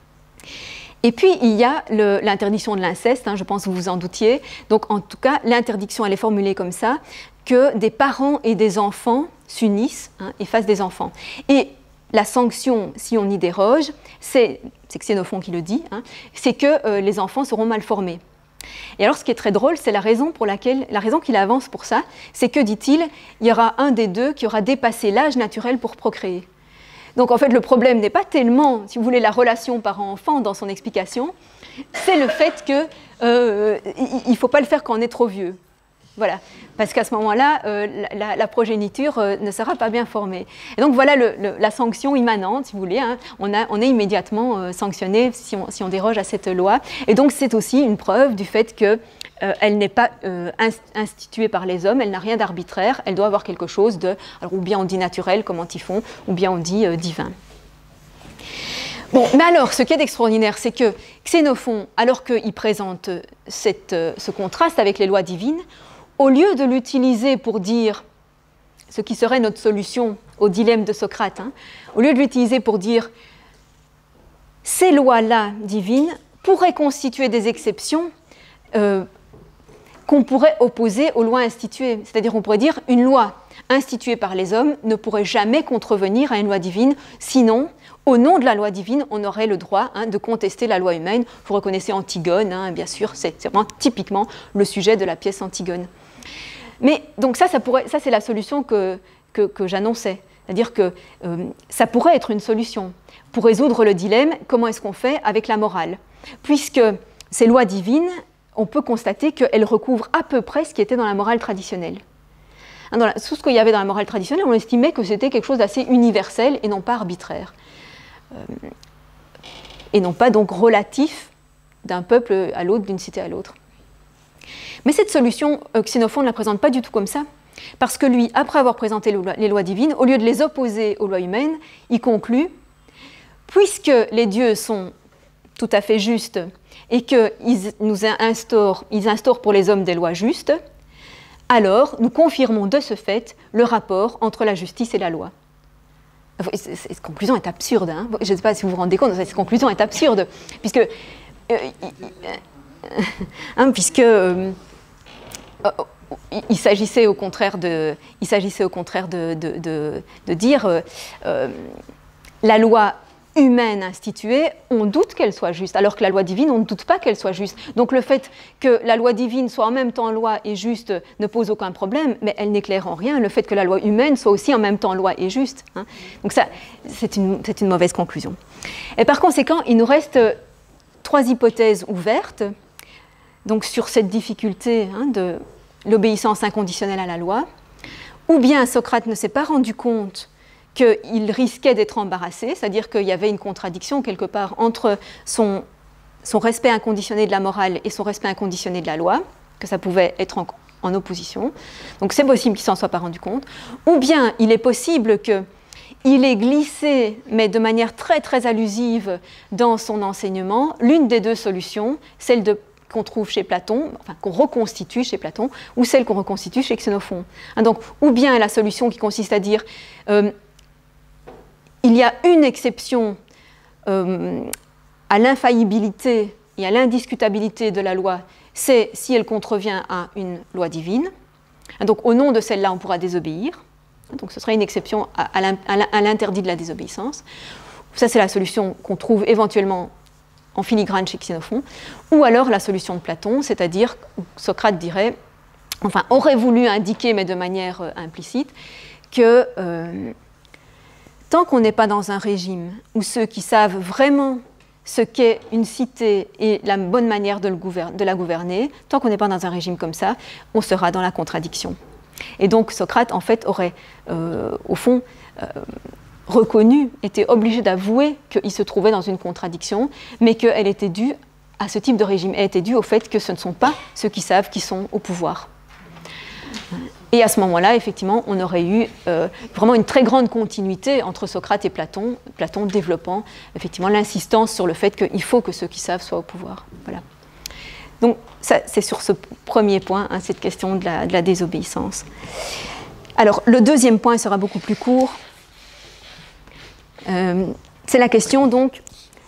Et puis, il y a l'interdiction de l'inceste, hein, je pense que vous vous en doutiez. Donc, en tout cas, l'interdiction, elle est formulée comme ça, que des parents et des enfants s'unissent, hein, et fassent des enfants. Et la sanction, si on y déroge, c'est Xénophon qui le dit, hein, c'est que euh, les enfants seront mal formés. Et alors, ce qui est très drôle, c'est la raison pour laquelle, la raison qu'il avance pour ça, c'est que, dit-il, il y aura un des deux qui aura dépassé l'âge naturel pour procréer. Donc en fait, le problème n'est pas tellement, si vous voulez, la relation parent-enfant dans son explication, c'est le fait qu'il euh, ne faut pas le faire quand on est trop vieux. Voilà, parce qu'à ce moment-là, euh, la, la progéniture euh, ne sera pas bien formée. Et donc voilà le, le, la sanction immanente, si vous voulez, hein. on, a, on est immédiatement euh, sanctionné si on, si on déroge à cette loi. Et donc c'est aussi une preuve du fait que Euh, elle n'est pas euh, instituée par les hommes, elle n'a rien d'arbitraire, elle doit avoir quelque chose de, alors, ou bien on dit naturel comme Antiphon, ou bien on dit euh, divin. Bon, mais alors, ce qui est extraordinaire, c'est que Xénophon, alors qu'il présente cette, euh, ce contraste avec les lois divines, au lieu de l'utiliser pour dire ce qui serait notre solution au dilemme de Socrate, hein, au lieu de l'utiliser pour dire ces lois-là divines pourraient constituer des exceptions euh, qu'on pourrait opposer aux lois instituées. C'est-à-dire on pourrait dire une loi instituée par les hommes ne pourrait jamais contrevenir à une loi divine, sinon, au nom de la loi divine, on aurait le droit hein, de contester la loi humaine. Vous reconnaissez Antigone, hein, bien sûr, c'est vraiment typiquement le sujet de la pièce Antigone. Mais donc ça, ça, pourrait, ça c'est la solution que, que, que j'annonçais. C'est-à-dire que euh, ça pourrait être une solution. Pour résoudre le dilemme, comment est-ce qu'on fait avec la morale? Puisque ces lois divines, on peut constater qu'elles recouvrent à peu près ce qui était dans la morale traditionnelle. Hein, dans la, tout ce qu'il y avait dans la morale traditionnelle, on estimait que c'était quelque chose d'assez universel et non pas arbitraire. Euh, et non pas donc relatif d'un peuple à l'autre, d'une cité à l'autre. Mais cette solution, euh, Xénophon ne la présente pas du tout comme ça, parce que lui, après avoir présenté les lois, les lois divines, au lieu de les opposer aux lois humaines, il conclut, puisque les dieux sont tout à fait justes et qu'ils nous instaurent, ils instaurent pour les hommes des lois justes, alors nous confirmons de ce fait le rapport entre la justice et la loi. Cette conclusion est absurde, hein. Je ne sais pas si vous vous rendez compte, cette conclusion est absurde, puisque, euh, hein, puisque euh, il s'agissait au contraire de, il s'agissait au contraire de, de, de, de dire euh, euh, la loi humaine instituée, on doute qu'elle soit juste, alors que la loi divine, on ne doute pas qu'elle soit juste. Donc le fait que la loi divine soit en même temps loi et juste ne pose aucun problème, mais elle n'éclaire en rien le fait que la loi humaine soit aussi en même temps loi et juste. Hein. Donc ça, c'est une, c'est une mauvaise conclusion. Et par conséquent, il nous reste trois hypothèses ouvertes donc sur cette difficulté hein, de l'obéissance inconditionnelle à la loi. Ou bien Socrate ne s'est pas rendu compte qu'il risquait d'être embarrassé, c'est-à-dire qu'il y avait une contradiction quelque part entre son, son respect inconditionné de la morale et son respect inconditionné de la loi, que ça pouvait être en, en opposition. Donc c'est possible qu'il ne s'en soit pas rendu compte. Ou bien il est possible qu'il ait glissé, mais de manière très très allusive dans son enseignement, l'une des deux solutions, celle de qu'on trouve chez Platon, enfin qu'on reconstitue chez Platon, ou celle qu'on reconstitue chez Xénophon. Hein, donc, ou bien la solution qui consiste à dire euh, il y a une exception euh, à l'infaillibilité et à l'indiscutabilité de la loi, c'est si elle contrevient à une loi divine. Hein, donc, au nom de celle-là, on pourra désobéir. Donc, ce serait une exception à, à l'interdit de la désobéissance. Ça, c'est la solution qu'on trouve éventuellement en filigrane chez Xénophon, ou alors la solution de Platon, c'est-à-dire, Socrate dirait, enfin, aurait voulu indiquer, mais de manière euh, implicite, que euh, tant qu'on n'est pas dans un régime où ceux qui savent vraiment ce qu'est une cité et la bonne manière de, le gouverner, de la gouverner, tant qu'on n'est pas dans un régime comme ça, on sera dans la contradiction. Et donc Socrate, en fait, aurait, euh, au fond, euh, reconnu, était obligé d'avouer qu'il se trouvait dans une contradiction, mais qu'elle était due à ce type de régime. Elle était due au fait que ce ne sont pas ceux qui savent qui sont au pouvoir. Et à ce moment-là, effectivement, on aurait eu euh, vraiment une très grande continuité entre Socrate et Platon, Platon développant effectivement l'insistance sur le fait qu'il faut que ceux qui savent soient au pouvoir. Voilà. Donc, ça, c'est sur ce premier point, hein, cette question de la, de la désobéissance. Alors, le deuxième point sera beaucoup plus court. Euh, c'est la question donc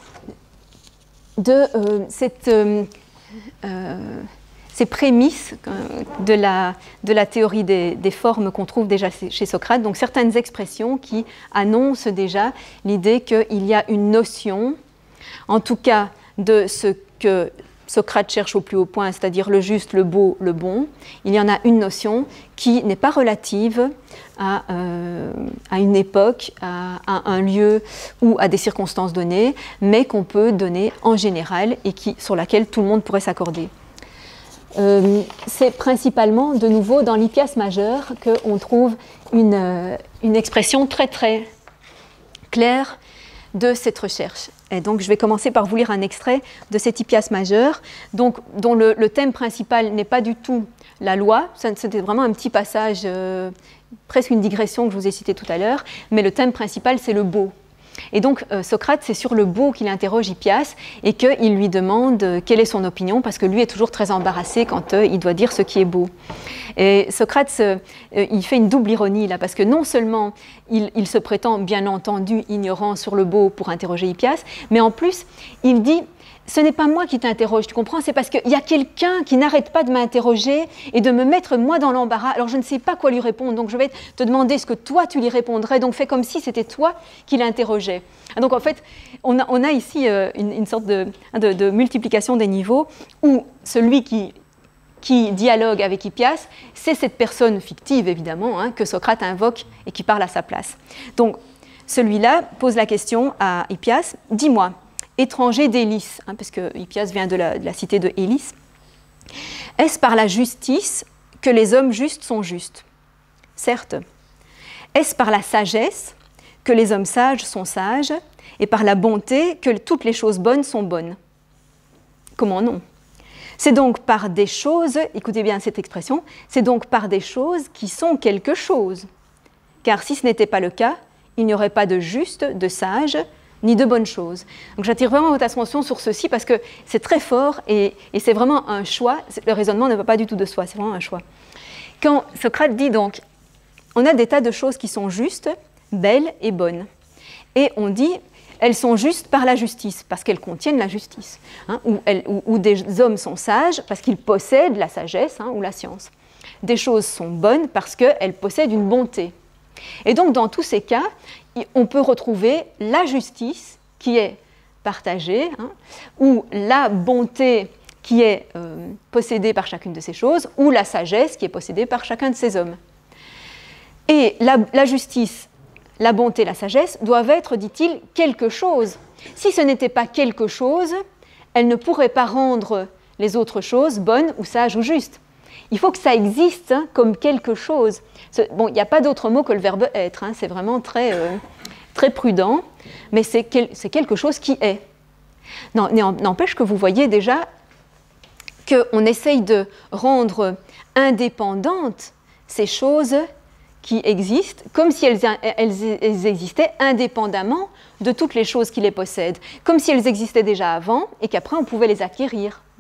de euh, cette, euh, euh, ces prémices de la, de la théorie des, des formes qu'on trouve déjà chez Socrate, donc certaines expressions qui annoncent déjà l'idée qu'il y a une notion, en tout cas de ce que Socrate cherche au plus haut point, c'est-à-dire le juste, le beau, le bon. Il y en a une notion qui n'est pas relative à, euh, à une époque, à, à un lieu ou à des circonstances données, mais qu'on peut donner en général et qui, sur laquelle tout le monde pourrait s'accorder. Euh, c'est principalement, de nouveau, dans l'Hippias majeur qu'on trouve une, euh, une expression très très claire de cette recherche. Et donc, je vais commencer par vous lire un extrait de cet Hippias majeur, donc, dont le, le thème principal n'est pas du tout la loi, c'était vraiment un petit passage, euh, presque une digression que je vous ai citée tout à l'heure, mais le thème principal, c'est le beau. Et donc, euh, Socrate, c'est sur le beau qu'il interroge Hippias et qu'il lui demande euh, quelle est son opinion, parce que lui est toujours très embarrassé quand euh, il doit dire ce qui est beau. Et Socrate, euh, il fait une double ironie là, parce que non seulement il, il se prétend bien entendu ignorant sur le beau pour interroger Hippias, mais en plus, il dit ce n'est pas moi qui t'interroge, tu comprends? C'est parce qu'il y a quelqu'un qui n'arrête pas de m'interroger et de me mettre moi dans l'embarras. Alors je ne sais pas quoi lui répondre, donc je vais te demander ce que toi tu lui répondrais. Donc fais comme si c'était toi qui l'interrogeais. Donc en fait, on a, on a ici euh, une, une sorte de, de, de multiplication des niveaux où celui qui, qui dialogue avec Hippias, c'est cette personne fictive évidemment, hein, que Socrate invoque et qui parle à sa place. Donc celui-là pose la question à Hippias, dis-moi, étranger d'Élis, hein, parce que Hippias vient de la, de la cité de Élis. Est-ce par la justice que les hommes justes sont justes? Certes. Est-ce par la sagesse que les hommes sages sont sages et par la bonté que toutes les choses bonnes sont bonnes? Comment non? C'est donc par des choses, écoutez bien cette expression, c'est donc par des choses qui sont quelque chose. Car si ce n'était pas le cas, il n'y aurait pas de juste, de sage, ni de bonnes choses. Donc j'attire vraiment votre attention sur ceci parce que c'est très fort et, et c'est vraiment un choix. Le raisonnement ne va pas du tout de soi, c'est vraiment un choix. Quand Socrate dit donc, on a des tas de choses qui sont justes, belles et bonnes. Et on dit, elles sont justes par la justice, parce qu'elles contiennent la justice. Hein, ou, elles, ou, ou des hommes sont sages, parce qu'ils possèdent la sagesse hein, ou la science. Des choses sont bonnes parce qu'elles possèdent une bonté. Et donc, dans tous ces cas, on peut retrouver la justice qui est partagée, hein, ou la bonté qui est euh, possédée par chacune de ces choses, ou la sagesse qui est possédée par chacun de ces hommes. Et la, la justice, la bonté, la sagesse doivent être, dit-il, quelque chose. Si ce n'était pas quelque chose, elles ne pourraient pas rendre les autres choses bonnes ou sages ou justes. Il faut que ça existe hein, comme quelque chose. Bon, il n'y a pas d'autre mot que le verbe être, hein, c'est vraiment très, euh, très prudent, mais c'est quel, c'est quelque chose qui est. Non, n'empêche que vous voyez déjà qu'on essaye de rendre indépendantes ces choses qui existent, comme si elles, elles, elles existaient indépendamment de toutes les choses qui les possèdent, comme si elles existaient déjà avant et qu'après on pouvait les acquérir. Voyez ?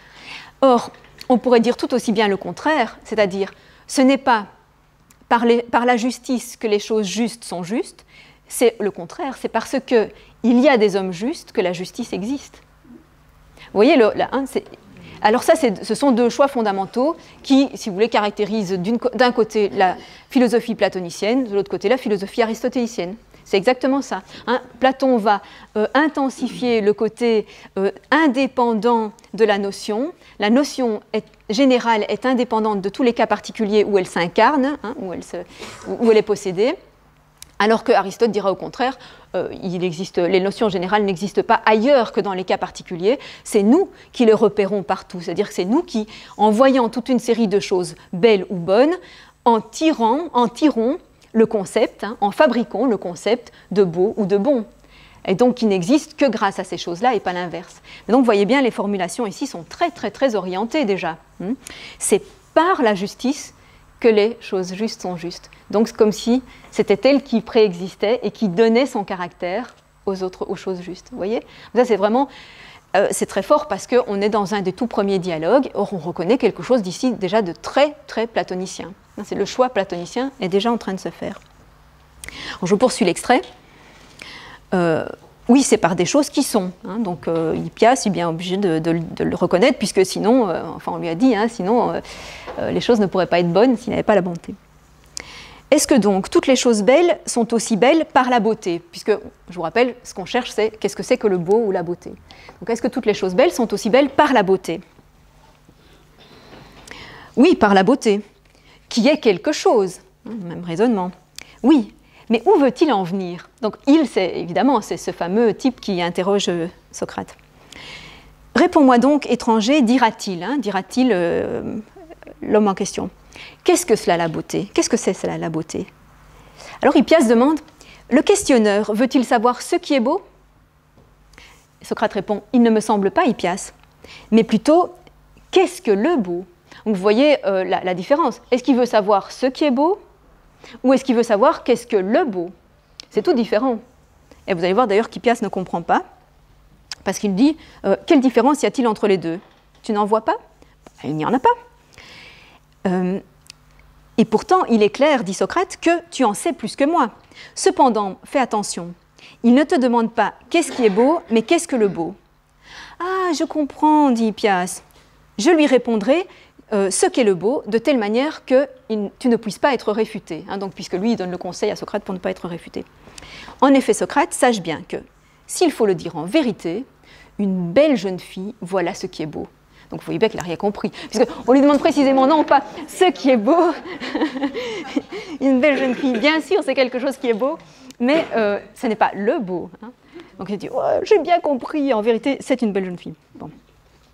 Or, on pourrait dire tout aussi bien le contraire, c'est-à-dire ce n'est pas par, les, par la justice que les choses justes sont justes, c'est le contraire, c'est parce qu'il y a des hommes justes que la justice existe. Vous voyez, le, là, hein, c'est... Alors ça, ce sont deux choix fondamentaux qui, si vous voulez, caractérisent d'un côté la philosophie platonicienne, de l'autre côté la philosophie aristotélicienne. C'est exactement ça. Hein. Platon va euh, intensifier le côté euh, indépendant de la notion. La notion est, générale est indépendante de tous les cas particuliers où elle s'incarne, hein, où, elle se, où elle est possédée. Alors que Aristote dira au contraire, euh, il existe, les notions générales n'existent pas ailleurs que dans les cas particuliers, c'est nous qui les repérons partout, c'est-à-dire que c'est nous qui, en voyant toute une série de choses belles ou bonnes, en tirant, en tirons le concept, hein, en fabriquons le concept de beau ou de bon, et donc qui n'existe que grâce à ces choses-là et pas l'inverse. Donc vous voyez bien, les formulations ici sont très très très orientées déjà. Hein. C'est par la justice que les choses justes sont justes. Donc c'est comme si c'était elle qui préexistait et qui donnait son caractère aux autres, aux choses justes. Vous voyez ? Ça c'est vraiment, euh, c'est très fort parce qu'on est dans un des tout premiers dialogues. Or on reconnaît quelque chose d'ici déjà de très très platonicien. C'est le choix platonicien est déjà en train de se faire. Alors, je poursuis l'extrait. Euh, oui, c'est par des choses qui sont. Hein, donc euh, Hippias est bien obligé de, de, de le reconnaître puisque sinon, euh, enfin on lui a dit, hein, sinon euh, euh, les choses ne pourraient pas être bonnes s'il n'avait pas la bonté. Est-ce que donc toutes les choses belles sont aussi belles par la beauté? Puisque, je vous rappelle, ce qu'on cherche, c'est qu'est-ce que c'est que le beau ou la beauté. Donc est-ce que toutes les choses belles sont aussi belles par la beauté? Oui, par la beauté, qui est quelque chose. Hein, même raisonnement. Oui, mais où veut-il en venir? Donc il, c'est évidemment, c'est ce fameux type qui interroge Socrate. Réponds-moi donc, étranger, dira-t-il, hein, dira-t-il euh, l'homme en question. Qu'est-ce que cela la beauté? Qu'est-ce que c'est cela la beauté? Alors Hippias demande, le questionneur veut-il savoir ce qui est beau? Socrate répond, il ne me semble pas, Hippias, mais plutôt, qu'est-ce que le beau? Donc vous voyez euh, la, la différence. Est-ce qu'il veut savoir ce qui est beau? Ou est-ce qu'il veut savoir qu'est-ce que le beau? C'est tout différent. Et vous allez voir d'ailleurs qu'Hippias ne comprend pas, parce qu'il dit, euh, quelle différence y a-t-il entre les deux? Tu n'en vois pas? Il n'y en a pas. Euh, et pourtant, il est clair, dit Socrate, que tu en sais plus que moi. Cependant, fais attention, il ne te demande pas qu'est-ce qui est beau, mais qu'est-ce que le beau? Ah, je comprends, dit Hippias. Je lui répondrai euh, ce qu'est le beau, de telle manière que il, tu ne puisses pas être réfuté. Hein, donc, puisque lui, il donne le conseil à Socrate pour ne pas être réfuté. En effet, Socrate, sache bien que, s'il faut le dire en vérité, une belle jeune fille, voilà ce qui est beau. Donc vous voyez bien qu'il n'a rien compris, puisqu'on lui demande précisément non pas ce qui est beau, une belle jeune fille, bien sûr c'est quelque chose qui est beau, mais euh, ce n'est pas le beau. Hein. Donc il dit, oh, j'ai bien compris, en vérité c'est une belle jeune fille. Bon.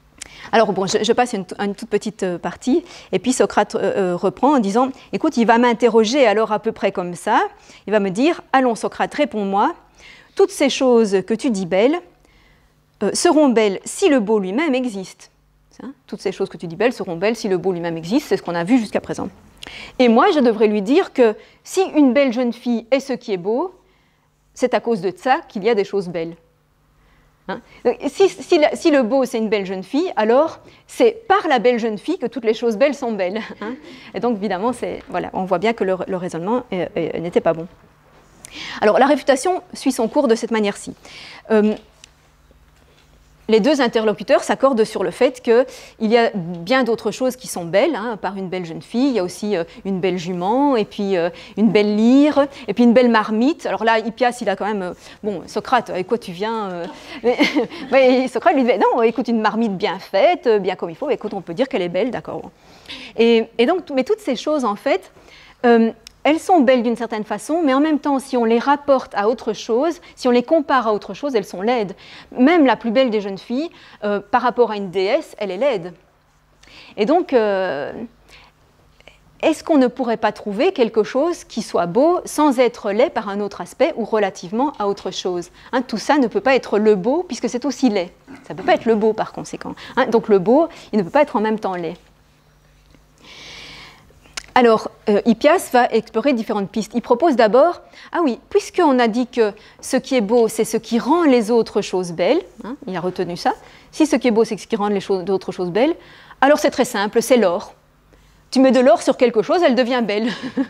Alors bon, je, je passe une, une toute petite partie, et puis Socrate euh, reprend en disant, écoute, il va m'interroger alors à peu près comme ça, il va me dire, allons Socrate, réponds-moi, toutes ces choses que tu dis belles euh, seront belles si le beau lui-même existe. Hein, toutes ces choses que tu dis belles seront belles si le beau lui-même existe, c'est ce qu'on a vu jusqu'à présent. Et moi, je devrais lui dire que si une belle jeune fille est ce qui est beau, c'est à cause de ça qu'il y a des choses belles. Hein? Si, si, la, si le beau, c'est une belle jeune fille, alors c'est par la belle jeune fille que toutes les choses belles sont belles. Hein? Et donc, évidemment, voilà, on voit bien que le, le raisonnement euh, euh, n'était pas bon. Alors, la réfutation suit son cours de cette manière-ci. Euh, Les deux interlocuteurs s'accordent sur le fait qu'il y a bien d'autres choses qui sont belles, hein, par une belle jeune fille, il y a aussi euh, une belle jument, et puis euh, une belle lyre, et puis une belle marmite. Alors là, Hippias, il a quand même... Euh, bon, Socrate, avec quoi tu viens euh, mais, mais Socrate lui dit, non, écoute, une marmite bien faite, bien comme il faut, écoute, on peut dire qu'elle est belle, d'accord. Et, et donc, mais toutes ces choses, en fait... Euh, elles sont belles d'une certaine façon, mais en même temps, si on les rapporte à autre chose, si on les compare à autre chose, elles sont laides. Même la plus belle des jeunes filles, euh, par rapport à une déesse, elle est laide. Et donc, euh, est-ce qu'on ne pourrait pas trouver quelque chose qui soit beau sans être laid par un autre aspect ou relativement à autre chose, hein, tout ça ne peut pas être le beau, puisque c'est aussi laid. Ça ne peut pas être le beau, par conséquent. Hein, donc le beau, il ne peut pas être en même temps laid. Alors, euh, Hippias va explorer différentes pistes. Il propose d'abord, ah oui, puisqu'on a dit que ce qui est beau, c'est ce qui rend les autres choses belles, hein, il a retenu ça, si ce qui est beau, c'est ce qui rend les choses, d'autres choses belles, alors c'est très simple, c'est l'or. Tu mets de l'or sur quelque chose, elle devient belle.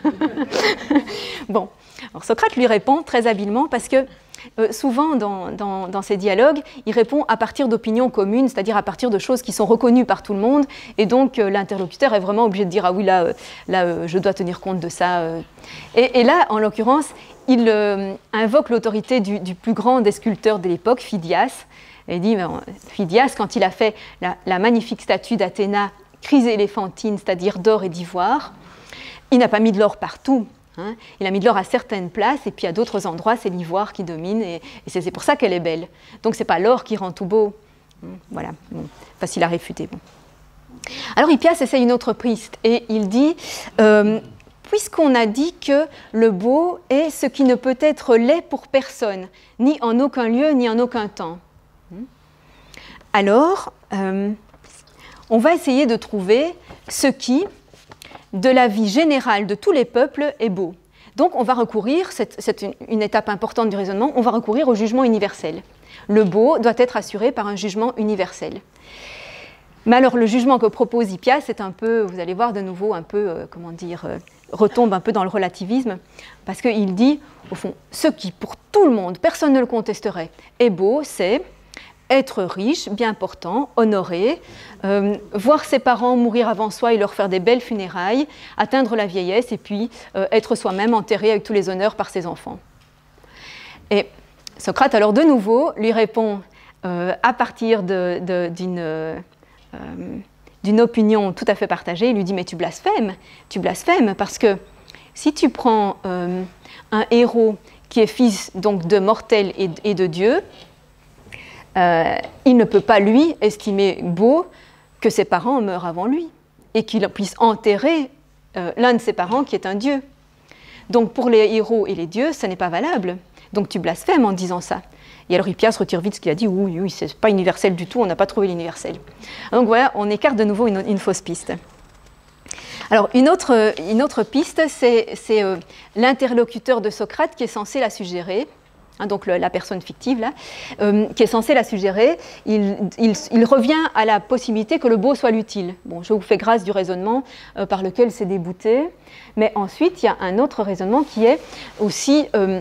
Bon, alors Socrate lui répond très habilement parce que Euh, souvent dans, dans, dans ces dialogues, il répond à partir d'opinions communes, c'est-à-dire à partir de choses qui sont reconnues par tout le monde, et donc euh, l'interlocuteur est vraiment obligé de dire « Ah oui, là, euh, là euh, je dois tenir compte de ça. Euh. » et, et là, en l'occurrence, il euh, invoque l'autorité du, du plus grand des sculpteurs de l'époque, Phidias, et il dit ben, « Phidias, quand il a fait la, la magnifique statue d'Athéna chryséléphantine, c'est-à-dire d'or et d'ivoire, il n'a pas mis de l'or partout. » Hein, il a mis de l'or à certaines places, et puis à d'autres endroits, c'est l'ivoire qui domine, et, et c'est pour ça qu'elle est belle. Donc, ce n'est pas l'or qui rend tout beau. Voilà, bon, facile à réfuter. Bon. Alors, Hippias essaie une autre piste, et il dit, euh, puisqu'on a dit que le beau est ce qui ne peut être laid pour personne, ni en aucun lieu, ni en aucun temps. Alors, euh, on va essayer de trouver ce qui... de la vie générale de tous les peuples est beau. Donc on va recourir, c'est une, une étape importante du raisonnement, on va recourir au jugement universel. Le beau doit être assuré par un jugement universel. Mais alors le jugement que propose Hippias, c'est un peu, vous allez voir de nouveau, un peu, euh, comment dire, euh, retombe un peu dans le relativisme, parce qu'il dit, au fond, ce qui pour tout le monde, personne ne le contesterait, est beau, c'est... être riche, bien portant, honoré, euh, voir ses parents mourir avant soi et leur faire des belles funérailles, atteindre la vieillesse et puis euh, être soi-même enterré avec tous les honneurs par ses enfants. Et Socrate, alors de nouveau, lui répond euh, à partir d'une euh, d'une opinion tout à fait partagée, il lui dit « mais tu blasphèmes, tu blasphèmes parce que si tu prends euh, un héros qui est fils donc, de mortel et, et de Dieu, Euh, il ne peut pas, lui, estimer beau que ses parents meurent avant lui et qu'il puisse enterrer euh, l'un de ses parents qui est un dieu. Donc pour les héros et les dieux, ça n'est pas valable. Donc tu blasphèmes en disant ça. Et alors Hippias retire vite ce qu'il a dit, oui, oui, c'est pas universel du tout, on n'a pas trouvé l'universel. Donc voilà, on écarte de nouveau une, une fausse piste. Alors une autre, une autre piste, c'est euh, l'interlocuteur de Socrate qui est censé la suggérer. Hein, donc le, la personne fictive là, euh, qui est censée la suggérer, il, il, il revient à la possibilité que le beau soit l'utile. Bon, je vous fais grâce du raisonnement euh, par lequel c'est débouté, mais ensuite il y a un autre raisonnement qui est aussi euh,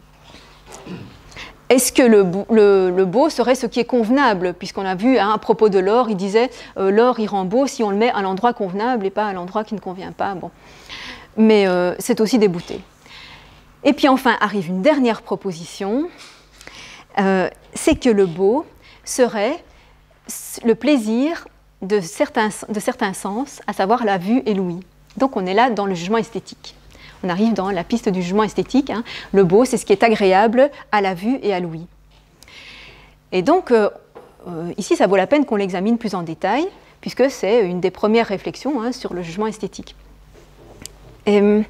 est-ce que le, le, le beau serait ce qui est convenable, puisqu'on a vu hein, à propos de l'or, il disait euh, l'or il rend beau si on le met à l'endroit convenable et pas à l'endroit qui ne convient pas. Bon, mais euh, c'est aussi débouté. Et puis enfin arrive une dernière proposition, euh, c'est que le beau serait le plaisir de certains, de certains sens, à savoir la vue et l'ouïe. Donc on est là dans le jugement esthétique. On arrive dans la piste du jugement esthétique. Hein. Le beau, c'est ce qui est agréable à la vue et à l'ouïe. Et donc, euh, euh, ici, ça vaut la peine qu'on l'examine plus en détail, puisque c'est une des premières réflexions hein, sur le jugement esthétique. Et,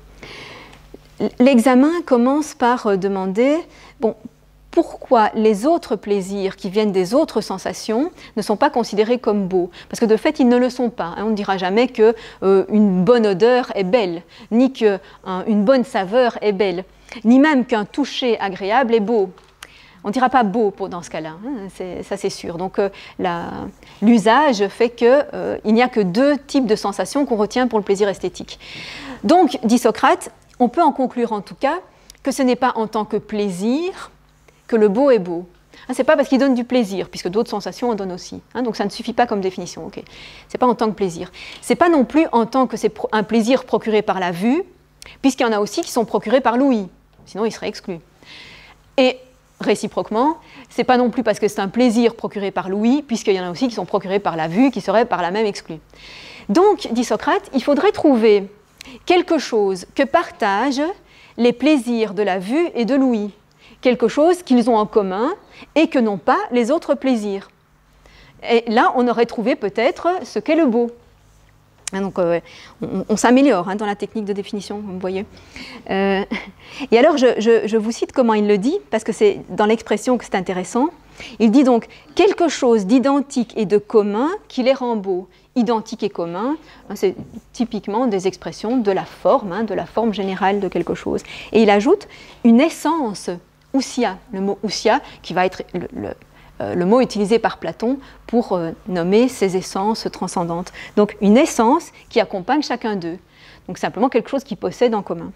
l'examen commence par demander, bon, pourquoi les autres plaisirs qui viennent des autres sensations ne sont pas considérés comme beaux? Parce que de fait, ils ne le sont pas. Hein. On ne dira jamais qu'une euh, bonne odeur est belle, ni qu'une hein, bonne saveur est belle, ni même qu'un toucher agréable est beau. On ne dira pas beau pour, dans ce cas-là, hein, ça c'est sûr. Donc euh, l'usage fait qu'il euh, n'y a que deux types de sensations qu'on retient pour le plaisir esthétique. Donc, dit Socrate, on peut en conclure en tout cas que ce n'est pas en tant que plaisir que le beau est beau. Hein, ce n'est pas parce qu'il donne du plaisir, puisque d'autres sensations en donnent aussi. Hein, donc ça ne suffit pas comme définition. Okay. Ce n'est pas en tant que plaisir. Ce n'est pas non plus en tant que c'est un plaisir procuré par la vue, puisqu'il y en a aussi qui sont procurés par l'ouïe. Sinon, il serait exclu. Et réciproquement, ce n'est pas non plus parce que c'est un plaisir procuré par l'ouïe, puisqu'il y en a aussi qui sont procurés par la vue, qui seraient par la même exclus. Donc, dit Socrate, il faudrait trouver quelque chose que partagent les plaisirs de la vue et de l'ouïe, quelque chose qu'ils ont en commun et que n'ont pas les autres plaisirs. Et là, on aurait trouvé peut-être ce qu'est le beau. Donc, euh, on, on s'améliore hein, dans la technique de définition, vous voyez. Euh, et alors, je, je, je vous cite comment il le dit, parce que c'est dans l'expression que c'est intéressant. Il dit donc « quelque chose d'identique et de commun qui les rend beaux ». Identique et commun, hein, c'est typiquement des expressions de la forme, hein, de la forme générale de quelque chose. Et il ajoute une essence, ousia, le mot ousia, qui va être le, le Euh, le mot utilisé par Platon pour euh, nommer ces essences transcendantes. Donc une essence qui accompagne chacun d'eux. Donc simplement quelque chose qu'ils possèdent en commun.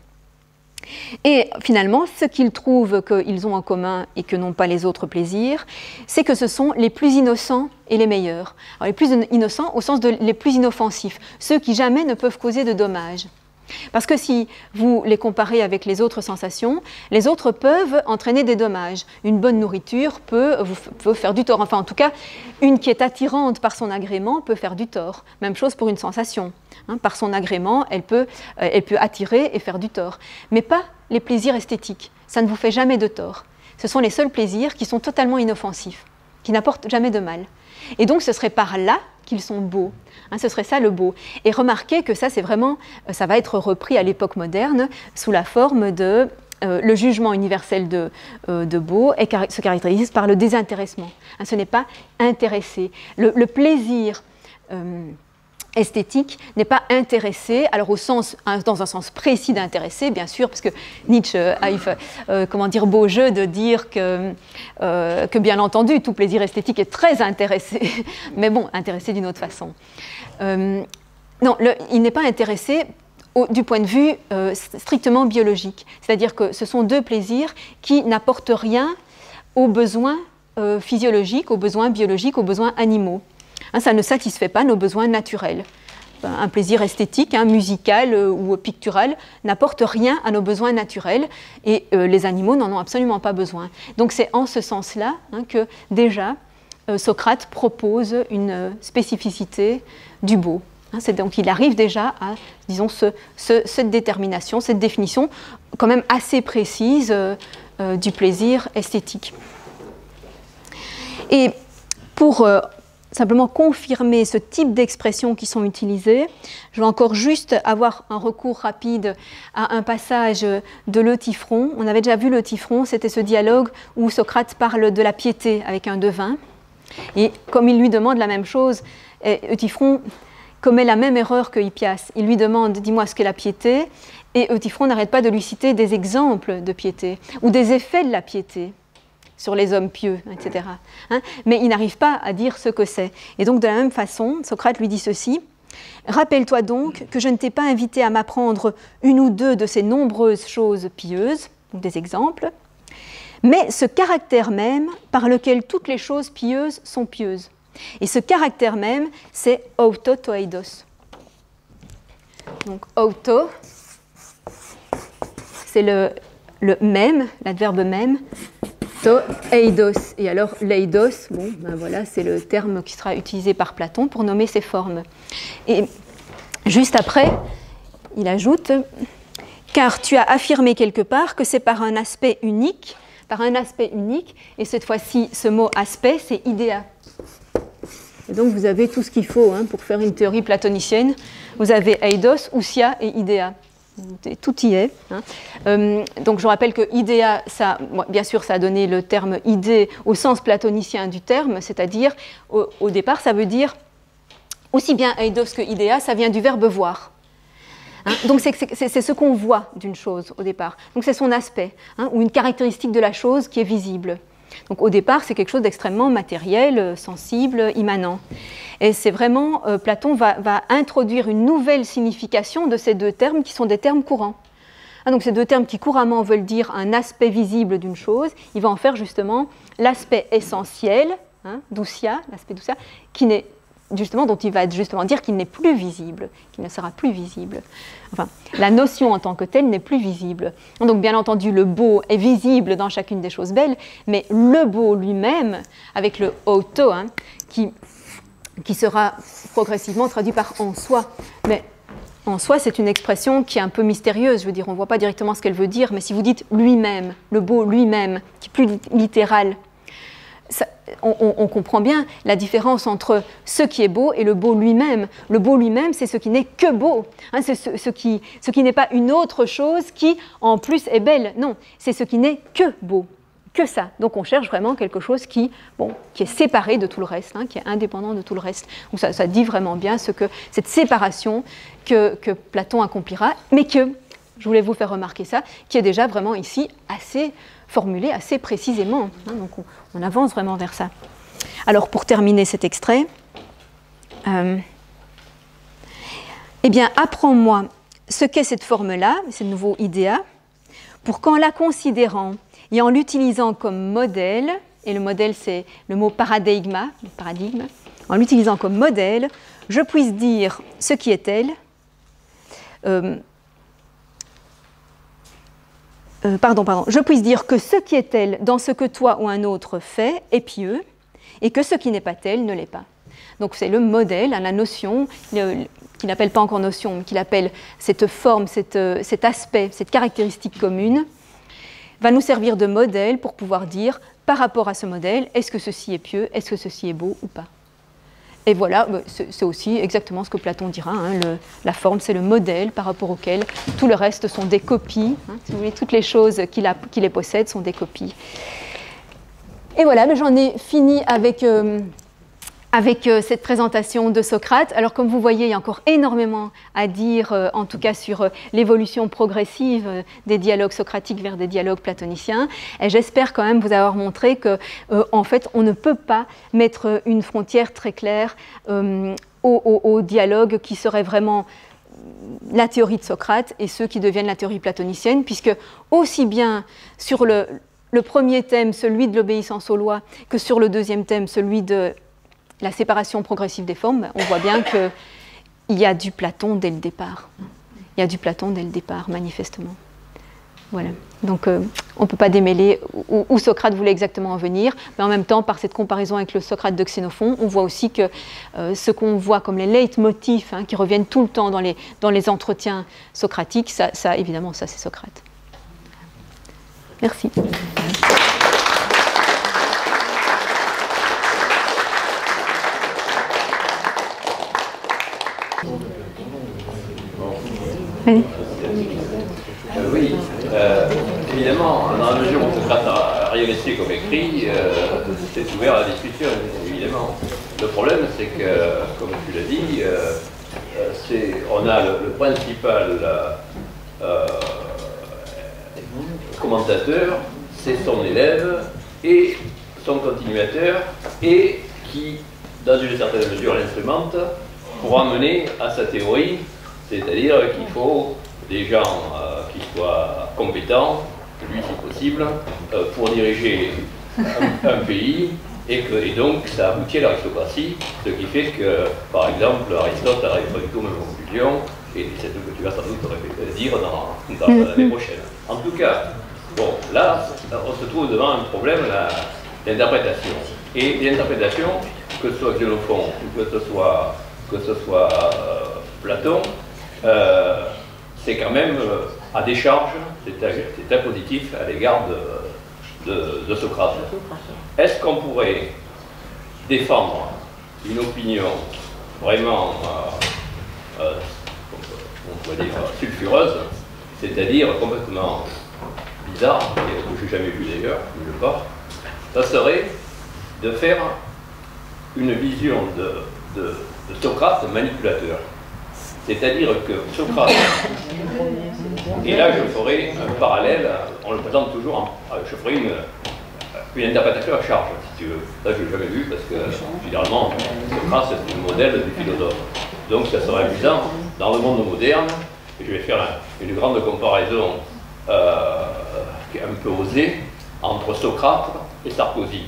Et finalement, ce qu'ils trouvent qu'ils ont en commun et que n'ont pas les autres plaisirs, c'est que ce sont les plus innocents et les meilleurs. Alors les plus innocents au sens de les plus inoffensifs, ceux qui jamais ne peuvent causer de dommages. Parce que si vous les comparez avec les autres sensations, les autres peuvent entraîner des dommages. Une bonne nourriture peut vous peut faire du tort. Enfin, en tout cas, une qui est attirante par son agrément peut faire du tort. Même chose pour une sensation. Hein, par son agrément, elle peut, euh, elle peut attirer et faire du tort. Mais pas les plaisirs esthétiques. Ça ne vous fait jamais de tort. Ce sont les seuls plaisirs qui sont totalement inoffensifs, qui n'apportent jamais de mal. Et donc, ce serait par là qu'ils sont beaux. Hein, ce serait ça le beau. Et remarquez que ça, c'est vraiment, ça va être repris à l'époque moderne sous la forme de euh, le jugement universel de, euh, de beau et car se caractérise par le désintéressement. Hein, ce n'est pas intéressé. Le, le plaisir euh, esthétique n'est pas intéressé, alors au sens, dans un sens précis d'intéressé, bien sûr, parce que Nietzsche a eu, euh, comment dire, beau jeu de dire que, euh, que, bien entendu, tout plaisir esthétique est très intéressé, mais bon, intéressé d'une autre façon. Euh, non, le, il n'est pas intéressé au, du point de vue euh, strictement biologique, c'est-à-dire que ce sont deux plaisirs qui n'apportent rien aux besoins euh, physiologiques, aux besoins biologiques, aux besoins animaux. Hein, ça ne satisfait pas nos besoins naturels. Un plaisir esthétique, hein, musical euh, ou pictural n'apporte rien à nos besoins naturels et euh, les animaux n'en ont absolument pas besoin. Donc c'est en ce sens-là hein, que déjà euh, Socrate propose une euh, spécificité du beau. Hein, donc il arrive déjà à, disons, ce, ce, cette détermination, cette définition quand même assez précise euh, euh, du plaisir esthétique. Et pour euh, simplement confirmer ce type d'expressions qui sont utilisées, je vais encore juste avoir un recours rapide à un passage de l'Eutyphron. On avait déjà vu l'Eutyphron, c'était ce dialogue où Socrate parle de la piété avec un devin. Et comme il lui demande la même chose, Eutyphron commet la même erreur que Hippias. Il lui demande « dis-moi ce qu'est la piété » et Eutyphron n'arrête pas de lui citer des exemples de piété ou des effets de la piété sur les hommes pieux, et cetera. Hein, mais il n'arrive pas à dire ce que c'est. Et donc, de la même façon, Socrate lui dit ceci. « Rappelle-toi donc que je ne t'ai pas invité à m'apprendre une ou deux de ces nombreuses choses pieuses, donc des exemples, mais ce caractère même par lequel toutes les choses pieuses sont pieuses. Et ce caractère même, c'est autotoeidos. » Donc, auto, c'est le, le même, l'adverbe même, to, eidos. Et alors, l'eidos, bon, ben voilà, c'est le terme qui sera utilisé par Platon pour nommer ces formes. Et juste après, il ajoute « car tu as affirmé quelque part que c'est par un aspect unique, par un aspect unique, et cette fois-ci, ce mot aspect, c'est idéa. Et donc vous avez tout ce qu'il faut hein, pour faire une théorie platonicienne. Vous avez eidos, ousia et idea. Tout y est. Hein. Euh, donc je rappelle que idea, ça, bon, bien sûr, ça a donné le terme idée au sens platonicien du terme, c'est-à-dire au, au départ, ça veut dire aussi bien eidos que idea, ça vient du verbe voir. Hein. Donc c'est ce qu'on voit d'une chose au départ. Donc c'est son aspect, hein, ou une caractéristique de la chose qui est visible. Donc au départ, c'est quelque chose d'extrêmement matériel, sensible, immanent. Et c'est vraiment, euh, Platon va, va introduire une nouvelle signification de ces deux termes qui sont des termes courants. Ah, donc ces deux termes qui couramment veulent dire un aspect visible d'une chose, il va en faire justement l'aspect essentiel, hein, doucia, l'aspect doucia, qui n'est justement, dont il va justement dire qu'il n'est plus visible, qu'il ne sera plus visible. Enfin, la notion en tant que telle n'est plus visible. Donc bien entendu, le beau est visible dans chacune des choses belles, mais le beau lui-même, avec le auto, hein, qui, qui sera progressivement traduit par en soi. Mais en soi, c'est une expression qui est un peu mystérieuse. Je veux dire, on ne voit pas directement ce qu'elle veut dire, mais si vous dites lui-même, le beau lui-même, qui est plus littéral, Ça, on, on, on comprend bien la différence entre ce qui est beau et le beau lui-même. Le beau lui-même, c'est ce qui n'est que beau. Hein, c'est ce, ce qui, ce qui n'est pas une autre chose qui, en plus, est belle. Non, c'est ce qui n'est que beau, que ça. Donc on cherche vraiment quelque chose qui, bon, qui est séparé de tout le reste, hein, qui est indépendant de tout le reste. Donc ça, ça dit vraiment bien ce que, cette séparation que, que Platon accomplira, mais que, je voulais vous faire remarquer ça, qui est déjà vraiment ici assez formulé, assez précisément. Hein, donc on, on avance vraiment vers ça. Alors pour terminer cet extrait, euh, eh bien apprends-moi ce qu'est cette forme-là, ce nouveau idéa, pour qu'en la considérant et en l'utilisant comme modèle, et le modèle c'est le mot paradigma, le paradigme, en l'utilisant comme modèle, je puisse dire ce qui est elle, euh, Euh, pardon, pardon, je puisse dire que ce qui est tel dans ce que toi ou un autre fait est pieux et que ce qui n'est pas tel ne l'est pas. Donc c'est le modèle, hein, la notion, le, qu'il n'appelle pas encore notion, mais qu'il appelle cette forme, cette, euh, cet aspect, cette caractéristique commune, va nous servir de modèle pour pouvoir dire, par rapport à ce modèle, est-ce que ceci est pieux, est-ce que ceci est beau ou pas. Et voilà, c'est aussi exactement ce que Platon dira. Hein, le, la forme, c'est le modèle par rapport auquel tout le reste sont des copies. Hein, si vous voulez, toutes les choses qui, la, qui les possèdent sont des copies. Et voilà, j'en ai fini avec, euh, avec euh, cette présentation de Socrate. Alors comme vous voyez, il y a encore énormément à dire, euh, en tout cas sur euh, l'évolution progressive euh, des dialogues socratiques vers des dialogues platoniciens. Et j'espère quand même vous avoir montré que, euh, en fait, on ne peut pas mettre une frontière très claire euh, au, au, au dialogue qui serait vraiment la théorie de Socrate et ceux qui deviennent la théorie platonicienne, puisque aussi bien sur le, le premier thème, celui de l'obéissance aux lois, que sur le deuxième thème, celui de la séparation progressive des formes, on voit bien qu'il y a du Platon dès le départ. Il y a du Platon dès le départ, manifestement. Voilà. Donc, euh, on ne peut pas démêler où, où Socrate voulait exactement en venir, mais en même temps, par cette comparaison avec le Socrate de Xénophon, on voit aussi que euh, ce qu'on voit comme les leitmotifs, hein, qui reviennent tout le temps dans les, dans les entretiens socratiques, ça, ça évidemment, ça, c'est Socrate. Merci. Oui, euh, oui. Euh, évidemment, dans la mesure où Socrate n'a rien laissé comme écrit, euh, c'est ouvert à la discussion, évidemment. Le problème, c'est que, comme tu l'as dit, euh, c'est, on a le, le principal euh, commentateur, c'est son élève et son continuateur, et qui, dans une certaine mesure, l'instrumente pour amener à sa théorie. C'est-à-dire qu'il faut des gens euh, qui soient compétents, lui si possible, euh, pour diriger un, un pays, et, que, et donc ça aboutit à l'aristocratie, ce qui fait que, par exemple, Aristote n'arrive pas du tout aux mêmes conclusions, et c'est ce que tu vas sans doute dire dans, dans l'année prochaine. En tout cas, bon, là, on se trouve devant un problème d'interprétation. Et l'interprétation, que ce soit Xénophon ou que ce soit, que ce soit euh, Platon, Euh, c'est quand même euh, à décharge, c'est impositif à l'égard de, de, de Socrate. Est-ce qu'on pourrait défendre une opinion vraiment, euh, euh, on pourrait dire, sulfureuse, c'est-à-dire complètement bizarre, et que je n'ai jamais vu d'ailleurs, nulle part, ça serait de faire une vision de, de, de Socrate manipulateur. C'est-à-dire que Socrate, et là je ferai un parallèle, on le présente toujours, en, je ferai une, une interprétation à charge, si tu veux. Ça je ne l'ai jamais vu parce que généralement Socrate c'est le modèle du philosophe. Donc ça sera amusant dans le monde moderne, et je vais faire un, une grande comparaison euh, qui est un peu osée entre Socrate et Sarkozy.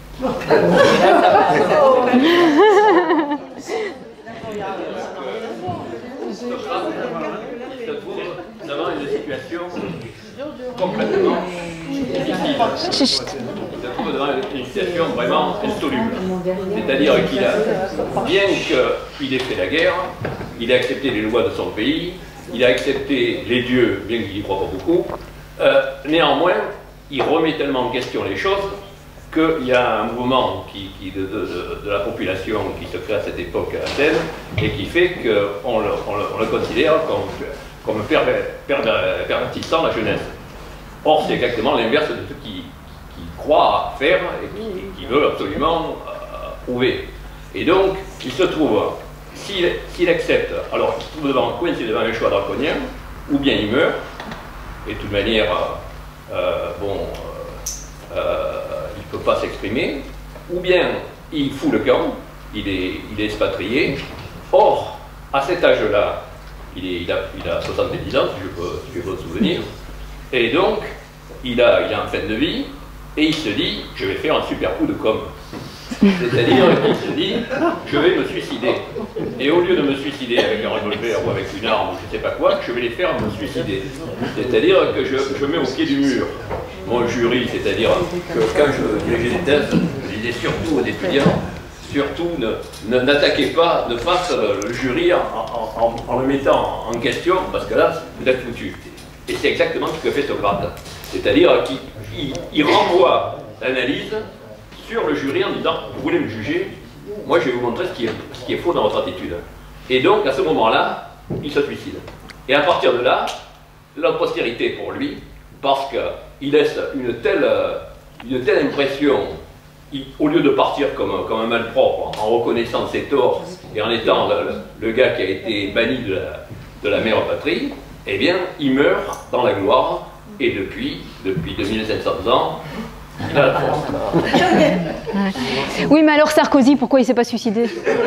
Socrate se trouve devant une situation complètement difficile. Il se trouve devant une situation vraiment insoluble. C'est-à-dire qu'il a, bien qu'il ait fait la guerre, il a accepté les lois de son pays, il a accepté les dieux, bien qu'il n'y croit pas beaucoup, euh, néanmoins, il remet tellement en question les choses qu'il y a un mouvement qui, qui de, de, de la population qui se crée à cette époque à Athènes et qui fait qu'on le, on le, on le considère comme, comme pervertissant la jeunesse. Or, c'est exactement l'inverse de ce qu'il qui croit faire et qui, qui veut absolument euh, prouver. Et donc, il se trouve, s'il s'il accepte, alors il se trouve devant, coincé devant un choix draconien, ou bien il meurt, et de toute manière, euh, bon, euh, il ne peut pas s'exprimer, ou bien il fout le camp, il est, il est expatrié. Or, à cet âge-là, il, il, a, il a soixante-dix ans, si je peux, si je peux me souvenir, et donc, il a, il a en fin de vie, et il se dit, je vais faire un super coup de com'. C'est-à-dire qu'il se dit, je vais me suicider. Et au lieu de me suicider avec un revolver ou avec une arme ou je ne sais pas quoi, je vais les faire me suicider. C'est-à-dire que je, je mets au pied du mur mon jury, c'est-à-dire que quand je dirigeais des thèses, je disais surtout aux étudiants, surtout n'attaquez pas, ne fasse le jury en, en, en, en le mettant en question, parce que là, vous êtes foutu. Et c'est exactement ce que fait Socrate. C'est-à-dire qu'il il, il renvoie l'analyse sur le jury en disant, vous voulez me juger, moi je vais vous montrer ce qui est, ce qui est faux dans votre attitude. Et donc à ce moment-là, il se suicide. Et à partir de là, la postérité pour lui, parce qu'il laisse une telle, une telle impression, il, au lieu de partir comme, comme un malpropre, en reconnaissant ses torts et en étant le, le gars qui a été banni de la, de la mère patrie, eh bien il meurt dans la gloire, et depuis, depuis deux mille cinq cents ans, il a la force. Oui, mais alors Sarkozy, pourquoi il ne s'est pas suicidé?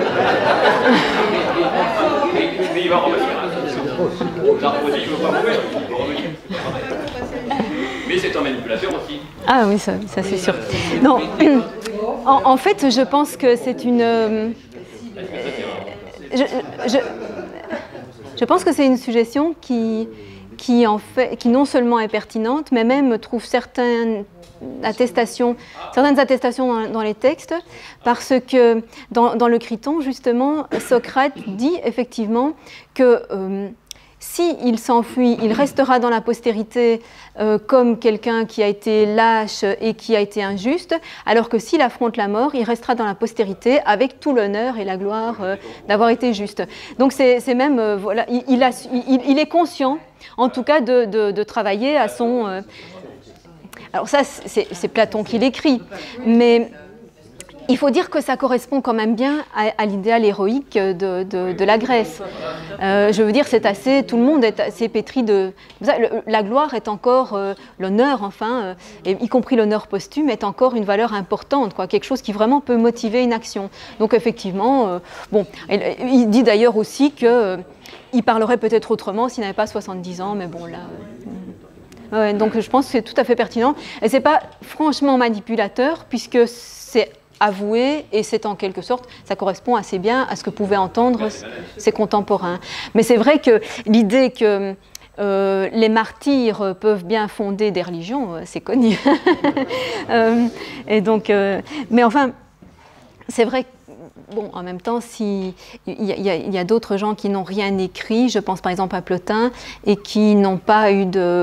mais, mais il va revenir. Sarkozy, il ne veut pas mourir. Il va revenir. Mais c'est un manipulateur aussi. Ah oui, ça, ça c'est sûr. Non, en, en fait, je pense que c'est une... Euh, je, je, je pense que c'est une suggestion qui... Qui, en fait, qui non seulement est pertinente, mais même trouve certaines attestations, certaines attestations dans, dans les textes, parce que dans, dans le Criton, justement, Socrate dit effectivement que euh, s'il s'enfuit, il restera dans la postérité euh, comme quelqu'un qui a été lâche et qui a été injuste, alors que s'il affronte la mort, il restera dans la postérité avec tout l'honneur et la gloire euh, d'avoir été juste. Donc c'est même, euh, voilà, il, il, a, il, il est conscient, en tout cas, de, de, de travailler à son... Euh... Alors ça, c'est Platon qui l'écrit, mais il faut dire que ça correspond quand même bien à, à l'idéal héroïque de, de, de la Grèce. Euh, je veux dire, c'est assez... Tout le monde est assez pétri de... La gloire est encore... Euh, l'honneur, enfin, euh, et y compris l'honneur posthume, est encore une valeur importante, quoi, quelque chose qui vraiment peut motiver une action. Donc effectivement, euh, bon, il, il dit d'ailleurs aussi que... Euh, il parlerait peut-être autrement s'il n'avait pas soixante-dix ans, mais bon, là... Euh, ouais, donc je pense que c'est tout à fait pertinent. Et ce n'est pas franchement manipulateur, puisque c'est avoué, et c'est en quelque sorte, ça correspond assez bien à ce que pouvaient entendre ses contemporains. Mais c'est vrai que l'idée que euh, les martyrs peuvent bien fonder des religions, c'est connu. euh, et donc, euh, mais enfin, c'est vrai que bon, en même temps, si, il y a, y a d'autres gens qui n'ont rien écrit, je pense par exemple à Plotin, et qui n'ont pas eu de,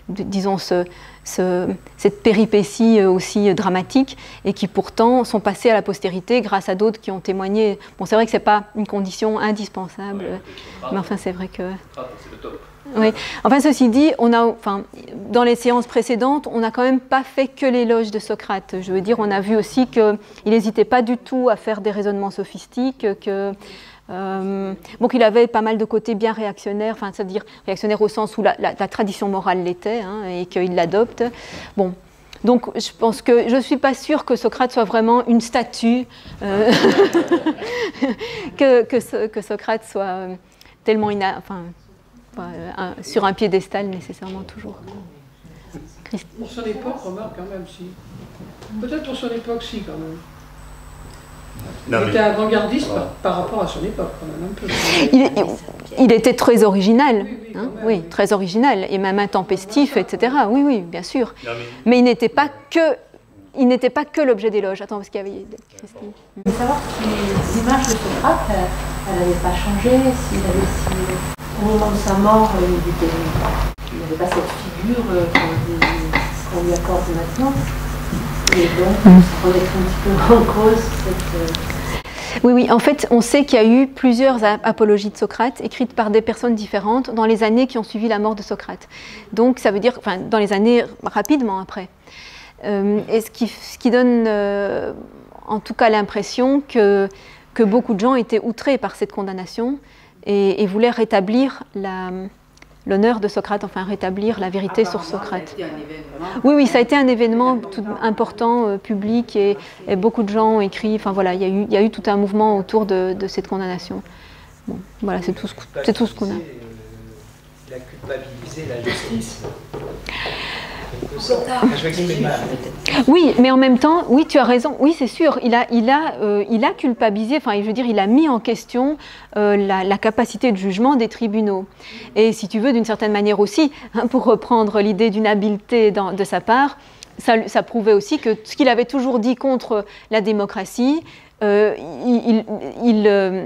disons, ce, ce, cette péripétie aussi dramatique, et qui pourtant sont passés à la postérité grâce à d'autres qui ont témoigné. Bon, c'est vrai que ce n'est pas une condition indispensable, ouais, mais enfin, c'est vrai que... C'est le top. Oui. Enfin, ceci dit, on a, enfin, dans les séances précédentes, on n'a quand même pas fait que l'éloge de Socrate. Je veux dire, on a vu aussi qu'il n'hésitait pas du tout à faire des raisonnements sophistiques, que, euh, bon, qu'il avait pas mal de côtés bien réactionnaires, enfin, c'est-à-dire réactionnaires au sens où la, la, la tradition morale l'était, hein, et qu'il l'adopte. Bon. Donc, je pense que je ne suis pas sûre que Socrate soit vraiment une statue, euh, que, que, que Socrate soit tellement ina... Enfin, Un, sur un piédestal nécessairement toujours. Christ... Pour son époque, remarque quand même, si. Peut-être pour son époque, si, quand même. Non, il mais... était avant-gardiste par, par rapport à son époque, quand même, un peu. Il, il, il était très original, oui, oui, hein, même, oui, oui, très original, et même intempestif, et cetera. Oui, oui, bien sûr. Non, mais... mais il n'était pas que... Il n'était pas que l'objet d'éloge. Attends, parce qu'il y avait Christine. Je veux savoir si les images de Socrate, elle n'avait pas changé, s'il avait... Si... Au moment de sa mort, il n'avait pas cette figure qu'on lui accorde maintenant. Et donc, ça remettre un petit peu en cause cette... Oui, oui, en fait, on sait qu'il y a eu plusieurs apologies de Socrate écrites par des personnes différentes dans les années qui ont suivi la mort de Socrate. Donc, ça veut dire, enfin, dans les années rapidement après. Euh, et ce qui, ce qui donne, euh, en tout cas, l'impression que, que beaucoup de gens étaient outrés par cette condamnation. Et, et voulait rétablir l'honneur de Socrate, enfin rétablir la vérité sur Socrate. Oui, oui, ça a été un événement tout important, euh, public, et, et beaucoup de gens ont écrit, enfin voilà, il y a eu, il y a eu tout un mouvement autour de, de cette condamnation. Bon, voilà, c'est tout, c'est tout ce qu'on a. Il a culpabilisé la justice. Oui, mais en même temps, oui, tu as raison, oui, c'est sûr, il a, il, a, euh, il a culpabilisé, enfin, je veux dire, il a mis en question euh, la, la capacité de jugement des tribunaux. Et si tu veux, d'une certaine manière aussi, hein, pour reprendre l'idée d'une habileté dans, de sa part, ça, ça prouvait aussi que ce qu'il avait toujours dit contre la démocratie, euh, il... il, il euh,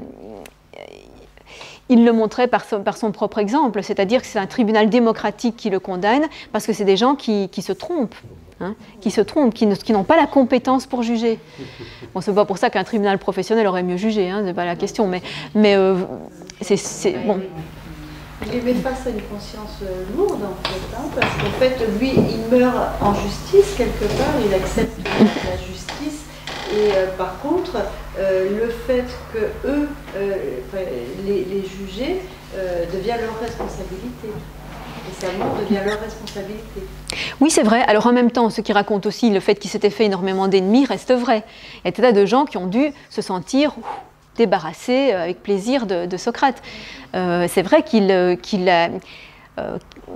il le montrait par son, par son propre exemple, c'est-à-dire que c'est un tribunal démocratique qui le condamne, parce que c'est des gens qui, qui se trompent, hein, qui se trompent, qui, ne, qui n'ont pas la compétence pour juger. Bon, c'est pas pour ça qu'un tribunal professionnel aurait mieux jugé, hein, c'est pas la question, mais, mais euh, c'est, c'est bon. Il est face à une conscience lourde, en fait, hein, parce qu'en fait, lui, il meurt en justice quelque part, il accepte la justice. Et euh, par contre, euh, le fait que eux, euh, les, les jugés, euh, devient leur responsabilité. Et sa mort devient leur responsabilité. Oui, c'est vrai. Alors en même temps, ce qui raconte aussi le fait qu'il s'était fait énormément d'ennemis reste vrai. Il y a des tas de gens qui ont dû se sentir ouf, débarrassés euh, avec plaisir de, de Socrate. Euh, c'est vrai qu'il, euh, qu'il a... Euh,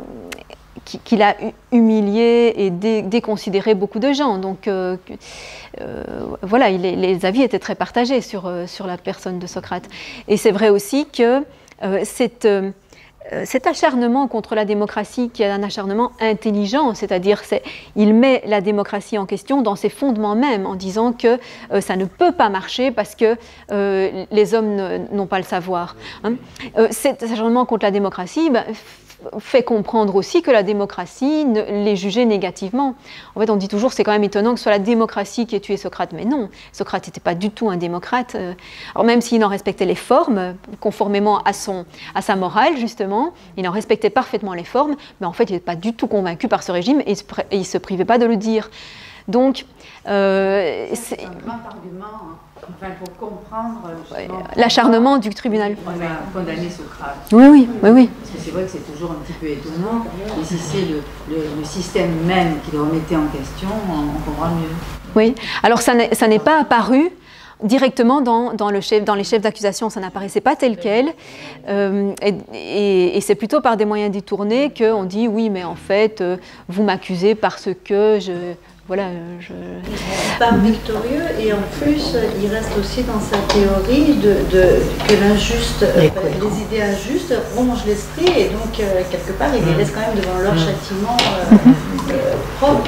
qu'il a humilié et dé, déconsidéré beaucoup de gens. Donc euh, euh, voilà, il est, les avis étaient très partagés sur, euh, sur la personne de Socrate. Et c'est vrai aussi que euh, cette, euh, cet acharnement contre la démocratie, qui est un acharnement intelligent, c'est-à-dire qu'il met la démocratie en question dans ses fondements même, en disant que euh, ça ne peut pas marcher parce que euh, les hommes n'ont pas le savoir. Hein. Euh, cet acharnement contre la démocratie, ben, fait comprendre aussi que la démocratie les jugeait négativement. En fait, on dit toujours, c'est quand même étonnant que ce soit la démocratie qui ait tué Socrate, mais non, Socrate n'était pas du tout un démocrate. Alors même s'il en respectait les formes, conformément à, son, à sa morale, justement, il en respectait parfaitement les formes, mais en fait, il n'était pas du tout convaincu par ce régime et il ne se privait pas de le dire. Donc, euh, c'est un grand argument, hein. Enfin, pour comprendre ouais, l'acharnement du tribunal. On a condamné Socrate. Oui, oui, oui, oui. Parce que c'est vrai que c'est toujours un petit peu étonnant. Et si c'est le, le, le système même qui le remettait en question, on, on comprend mieux. Oui. Alors, ça n'est, ça n'est pas apparu directement dans, dans, le chef, dans les chefs d'accusation, ça n'apparaissait pas tel quel. Euh, et, et, et c'est plutôt par des moyens détournés qu'on dit oui, mais en fait, euh, vous m'accusez parce que je. Voilà, je... Il part victorieux et en plus, il reste aussi dans sa théorie de, de, que l'injuste, euh, les idées injustes rongent l'esprit et donc, euh, quelque part, il les laisse quand même devant leur châtiment euh, euh, propre. Tout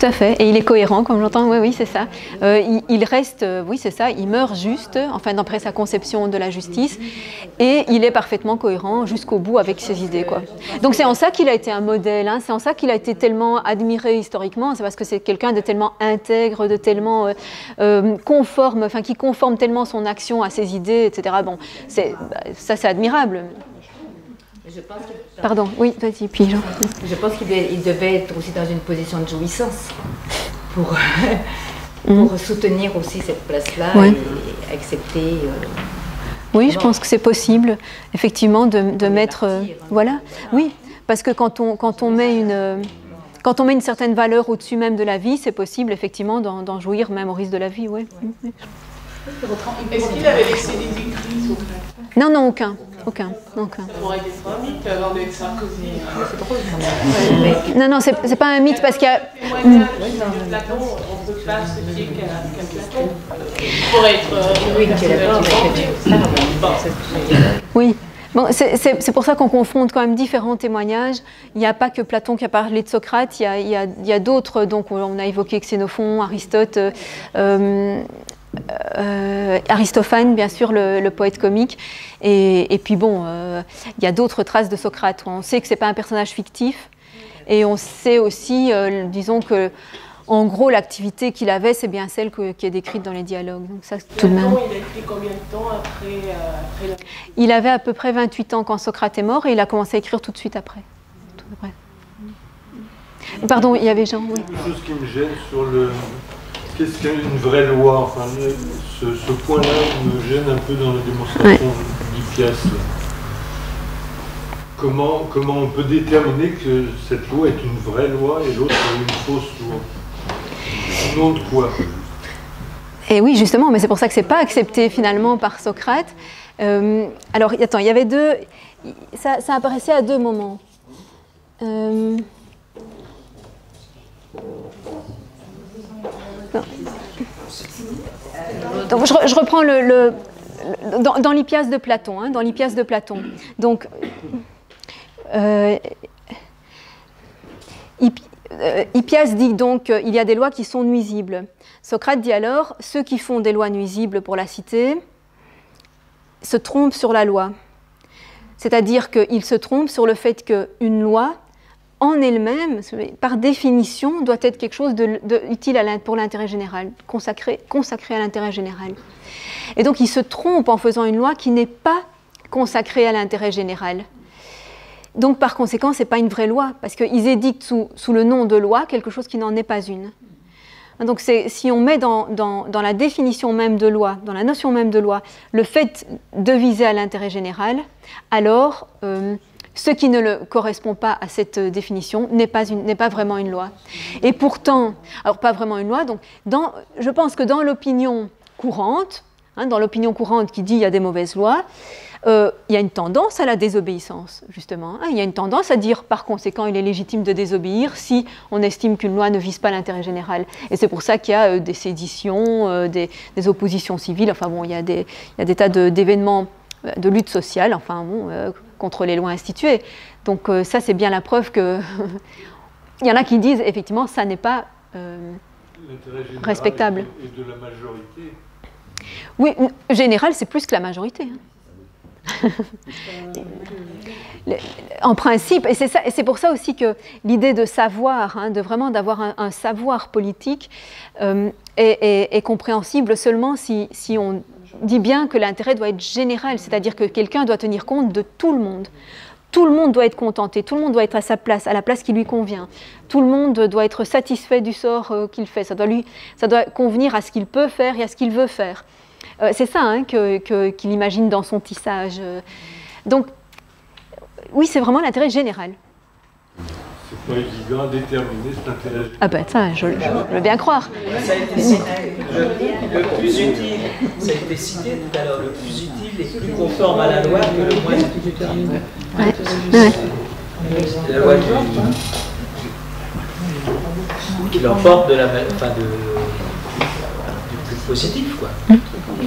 à fait. Et il est cohérent, comme j'entends. Oui, oui, c'est ça. Euh, il, il reste, euh, oui, c'est ça. Il meurt juste, enfin, d'après sa conception de la justice, et il est parfaitement cohérent jusqu'au bout avec ses idées, quoi. Donc c'est en ça qu'il a été un modèle. Hein. C'est en ça qu'il a été tellement admiré historiquement. C'est parce que c'est quelqu'un de tellement intègre, de tellement euh, euh, conforme, enfin, qui conforme tellement son action à ses idées, et cetera. Bon, c'est, ça, c'est admirable. Je pense que... Pardon, oui, vas-y, puis Jean. Je pense qu'il devait, il devait être aussi dans une position de jouissance pour, pour mmh. soutenir aussi cette place-là ouais. et accepter... Euh, oui, je pense que c'est possible, effectivement, de, de mettre... Partir, euh, hein. Voilà, oui, parce que quand on, quand on met une... Quand on met une certaine valeur au-dessus même de la vie, c'est possible, effectivement, d'en, d'en jouir même au risque de la vie, oui. Ouais. Est-ce qu'il avait laissé des écrits, Socrate? Non, non, aucun. Aucun, aucun. Ça pourrait être un mythe avant d'être Sarkozy. C'est drôle quand même. Non, non, c'est, c'est pas un mythe parce qu'il y a... Témoignage de Platon, on peut pas se fier qu'à Platon. Pour être... Oui, qui est d'accord. Oui. Bon, c'est, c'est, c'est pour ça qu'on confronte quand même différents témoignages. Il n'y a pas que Platon qui a parlé de Socrate, il y a, il y a, il y a d'autres, donc on a évoqué Xénophon, Aristote, euh, euh, Aristophane, bien sûr, le, le poète comique, et, et puis bon, euh, il y a d'autres traces de Socrate. On sait que ce n'est pas un personnage fictif, et on sait aussi, euh, disons que, en gros, l'activité qu'il avait, c'est bien celle que, qui est décrite dans les dialogues. Donc ça, tout de même. Il a écrit combien de temps après, euh, après la... Il avait à peu près vingt-huit ans quand Socrate est mort, et il a commencé à écrire tout de suite après. Tout après. Pardon, il y avait Jean, oui. Quelque chose qui me gêne sur le... Qu'est-ce qu'une vraie loi? Enfin, ce, ce point-là me gêne un peu dans la démonstration ouais. d'Hippias. Comment, comment on peut déterminer que cette loi est une vraie loi et l'autre est une fausse loi? Au nom de quoi? Et oui, justement, mais c'est pour ça que c'est pas accepté finalement par Socrate. Euh, alors, attends, il y avait deux... Ça, ça apparaissait à deux moments. Euh, Donc, je, je reprends le, le, le dans, dans l'Hippias de Platon, hein, dans l'Hippias de Platon. Donc, euh, Hippias dit donc qu'il y a des lois qui sont nuisibles. Socrate dit alors, ceux qui font des lois nuisibles pour la cité se trompent sur la loi. C'est-à-dire qu'ils se trompent sur le fait qu'une loi, en elle-même, par définition, doit être quelque chose de, de utile à pour l'intérêt général, consacré, consacré à l'intérêt général. Et donc, ils se trompent en faisant une loi qui n'est pas consacrée à l'intérêt général. Donc, par conséquent, ce n'est pas une vraie loi, parce qu'ils édictent sous, sous le nom de loi quelque chose qui n'en est pas une. Donc, c'est, si on met dans, dans, dans la définition même de loi, dans la notion même de loi, le fait de viser à l'intérêt général, alors... Euh, ce qui ne le correspond pas à cette définition n'est pas, une, n'est pas vraiment une loi. Et pourtant, alors pas vraiment une loi, donc dans, je pense que dans l'opinion courante, hein, dans l'opinion courante qui dit il y a des mauvaises lois, euh, il y a une tendance à la désobéissance, justement. Hein, il y a une tendance à dire, par conséquent, il est légitime de désobéir si on estime qu'une loi ne vise pas l'intérêt général. Et c'est pour ça qu'il y a euh, des séditions, euh, des, des oppositions civiles, enfin bon, il y a des, il y a des tas de, d'événements de lutte sociale, enfin bon, euh, contre les lois instituées. Donc euh, ça, c'est bien la preuve que... Il y en a qui disent, effectivement, ça n'est pas euh, respectable. Et de la majorité. Oui, général, c'est plus que la majorité. Hein. En principe, et c'est, ça, et c'est pour ça aussi que l'idée de savoir, hein, de vraiment d'avoir un, un savoir politique, euh, est, est, est compréhensible seulement si, si on dit bien que l'intérêt doit être général, c'est-à-dire que quelqu'un doit tenir compte de tout le monde. Tout le monde doit être contenté, tout le monde doit être à sa place, à la place qui lui convient. Tout le monde doit être satisfait du sort euh, qu'il fait. Ça doit, lui, ça doit convenir à ce qu'il peut faire et à ce qu'il veut faire. Euh, c'est ça hein, que, que, qu'il imagine dans son tissage. Donc, oui, c'est vraiment l'intérêt général. C'est pas évident à déterminer cet intérêt général. Ah ben ça, je, je, je veux bien croire. Ça a été cité, le, le plus utile, ça a été cité tout à l'heure, le plus utile et plus conforme à la loi que le moins utile. Ouais. Ouais. C'est la loi qui, qui l'emporte de la, enfin de, du plus positif, quoi. Mmh.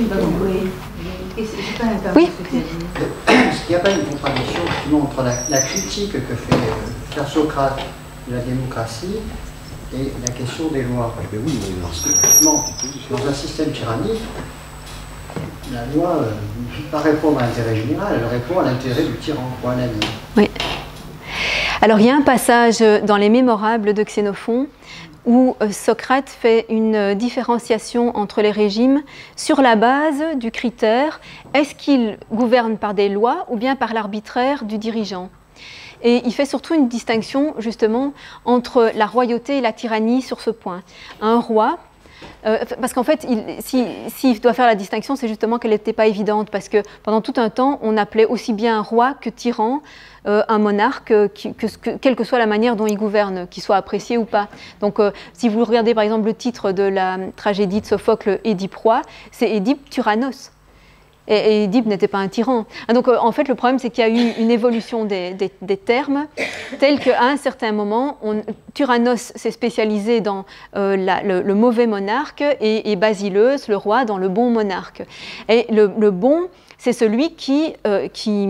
Oui. Est-ce qu'il n'y a pas une contradiction entre la, la critique que fait, euh, faire Socrate de la démocratie et la question des lois. Eh bien oui, parce que non, dans un système tyrannique, la loi euh, ne peut pas répondre à l'intérêt général, elle répond à l'intérêt du tyran, quoi, à la vie. Oui. Alors il y a un passage dans les Mémorables de Xénophon où Socrate fait une différenciation entre les régimes sur la base du critère est-ce qu'ils gouvernent par des lois ou bien par l'arbitraire du dirigeant. Et il fait surtout une distinction justement entre la royauté et la tyrannie sur ce point. Un roi, euh, parce qu'en fait, s'il si, si doit faire la distinction, c'est justement qu'elle n'était pas évidente, parce que pendant tout un temps, on appelait aussi bien roi que tyran euh, un monarque, qui, que, que, quelle que soit la manière dont il gouverne, qu'il soit apprécié ou pas. Donc, euh, si vous regardez par exemple le titre de la tragédie de Sophocle, Édipe roi, c'est Édipe tyrannos. Et Édipe n'était pas un tyran. Donc en fait, le problème, c'est qu'il y a eu une évolution des, des, des termes, tels qu'à un certain moment, on, Tyrannos s'est spécialisé dans euh, la, le, le mauvais monarque et, et Basileus, le roi, dans le bon monarque. Et le, le bon, c'est celui qui, euh, qui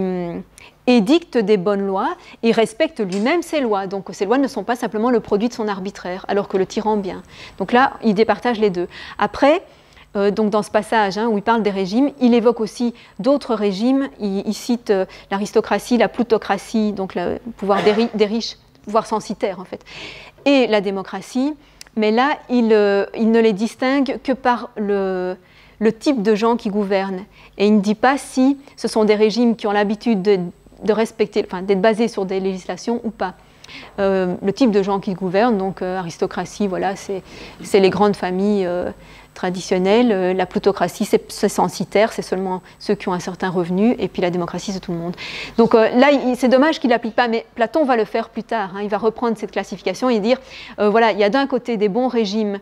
édicte des bonnes lois et respecte lui-même ses lois. Donc ces lois ne sont pas simplement le produit de son arbitraire, alors que le tyran bien. Donc là, il départage les deux. Après, Euh, donc dans ce passage hein, où il parle des régimes, il évoque aussi d'autres régimes. Il, il cite euh, l'aristocratie, la plutocratie, donc le pouvoir des, ri des riches, pouvoir censitaire en fait, et la démocratie. Mais là, il, euh, il ne les distingue que par le, le type de gens qui gouvernent. Et il ne dit pas si ce sont des régimes qui ont l'habitude de, de respecter, enfin, d'être basés sur des législations ou pas. Euh, le type de gens qui gouvernent, donc euh, aristocratie, voilà, c'est les grandes familles euh, traditionnelles. Euh, la plutocratie, c'est censitaire, c'est seulement ceux qui ont un certain revenu, et puis la démocratie, c'est tout le monde. Donc euh, là, c'est dommage qu'il l'applique pas, mais Platon va le faire plus tard. Hein, il va reprendre cette classification et dire, euh, voilà, il y a d'un côté des bons régimes,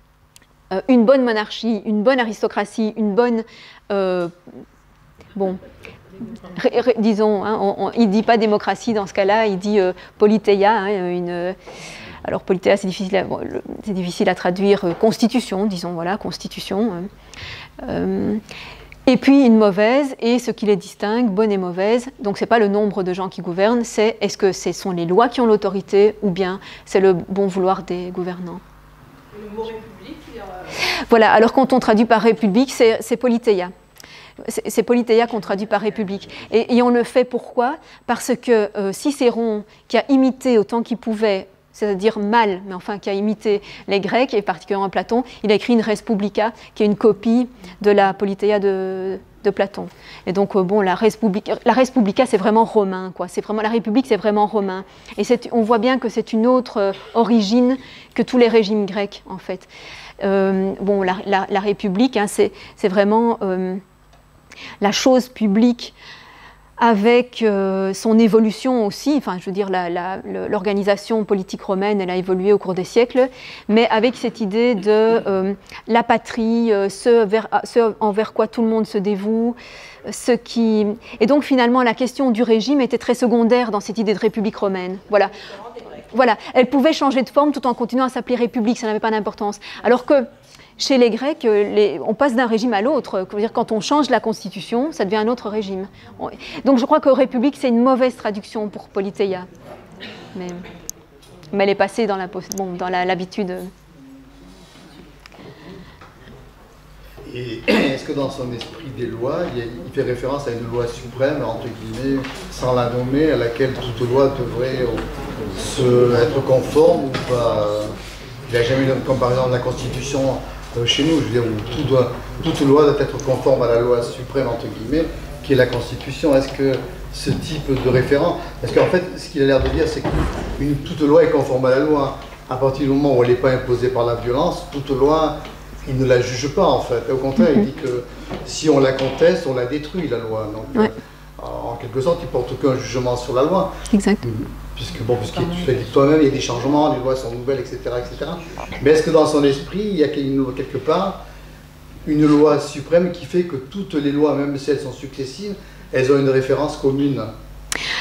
euh, une bonne monarchie, une bonne aristocratie, une bonne... Euh, bon... Ré, ré, disons, hein, on, on, il ne dit pas démocratie dans ce cas-là, il dit euh, politeia, hein, une, alors politeia c'est difficile, à, bon, c'est difficile à traduire, euh, constitution, disons, voilà, constitution. Euh, euh, et puis une mauvaise, et ce qui les distingue, bonne et mauvaise, donc ce n'est pas le nombre de gens qui gouvernent, c'est est-ce que ce sont les lois qui ont l'autorité, ou bien c'est le bon vouloir des gouvernants. Le mot république, euh... Voilà, alors quand on traduit par république, c'est politeia. C'est politeia qu'on traduit par république. Et, et on le fait pourquoi? Parce que euh, Cicéron, qui a imité autant qu'il pouvait, c'est-à-dire mal, mais enfin qui a imité les Grecs, et particulièrement Platon, il a écrit une Res Publica, qui est une copie de la politeia de, de Platon. Et donc, euh, bon, la Res Publica, la Res Publica c'est vraiment romain, quoi. C'est vraiment, la République, c'est vraiment romain. Et on voit bien que c'est une autre euh, origine que tous les régimes grecs, en fait. Euh, bon, la, la, la République, hein, c'est vraiment... Euh, la chose publique avec euh, son évolution aussi, enfin je veux dire l'organisation politique romaine elle a évolué au cours des siècles, mais avec cette idée de euh, la patrie, euh, ce, vers, ce envers quoi tout le monde se dévoue, ce qui... et donc finalement la question du régime était très secondaire dans cette idée de république romaine. Voilà. Voilà, elle pouvait changer de forme tout en continuant à s'appeler république, ça n'avait pas d'importance. Alors que chez les Grecs, les, on passe d'un régime à l'autre. Quand on change la constitution, ça devient un autre régime. Donc je crois que république, c'est une mauvaise traduction pour politeia. Mais, mais elle est passée dans la, bon, dans l'habitude. Et est-ce que dans son esprit des lois, il, il fait référence à une loi suprême, entre guillemets, sans la nommer, à laquelle toute loi devrait se, être conforme ou pas? Il n'a jamais eu comme par exemple la Constitution euh, chez nous, je veux dire, où tout doit, toute loi doit être conforme à la loi suprême, entre guillemets, qui est la Constitution. Est-ce que ce type de référent, parce qu'en fait, ce qu'il a l'air de dire, c'est que toute loi est conforme à la loi. À partir du moment où elle n'est pas imposée par la violence, toute loi, il ne la juge pas, en fait. Au contraire, il dit que si on la conteste, on la détruit, la loi. Donc, ouais. euh, en quelque sorte, il ne porte aucun jugement sur la loi. Exact. Puisque, bon, puisque tu l'as dit toi-même, il y a des changements, les lois sont nouvelles, et cetera, et cetera. Mais est-ce que dans son esprit, il y a quelque part une loi suprême qui fait que toutes les lois, même si elles sont successives, elles ont une référence commune?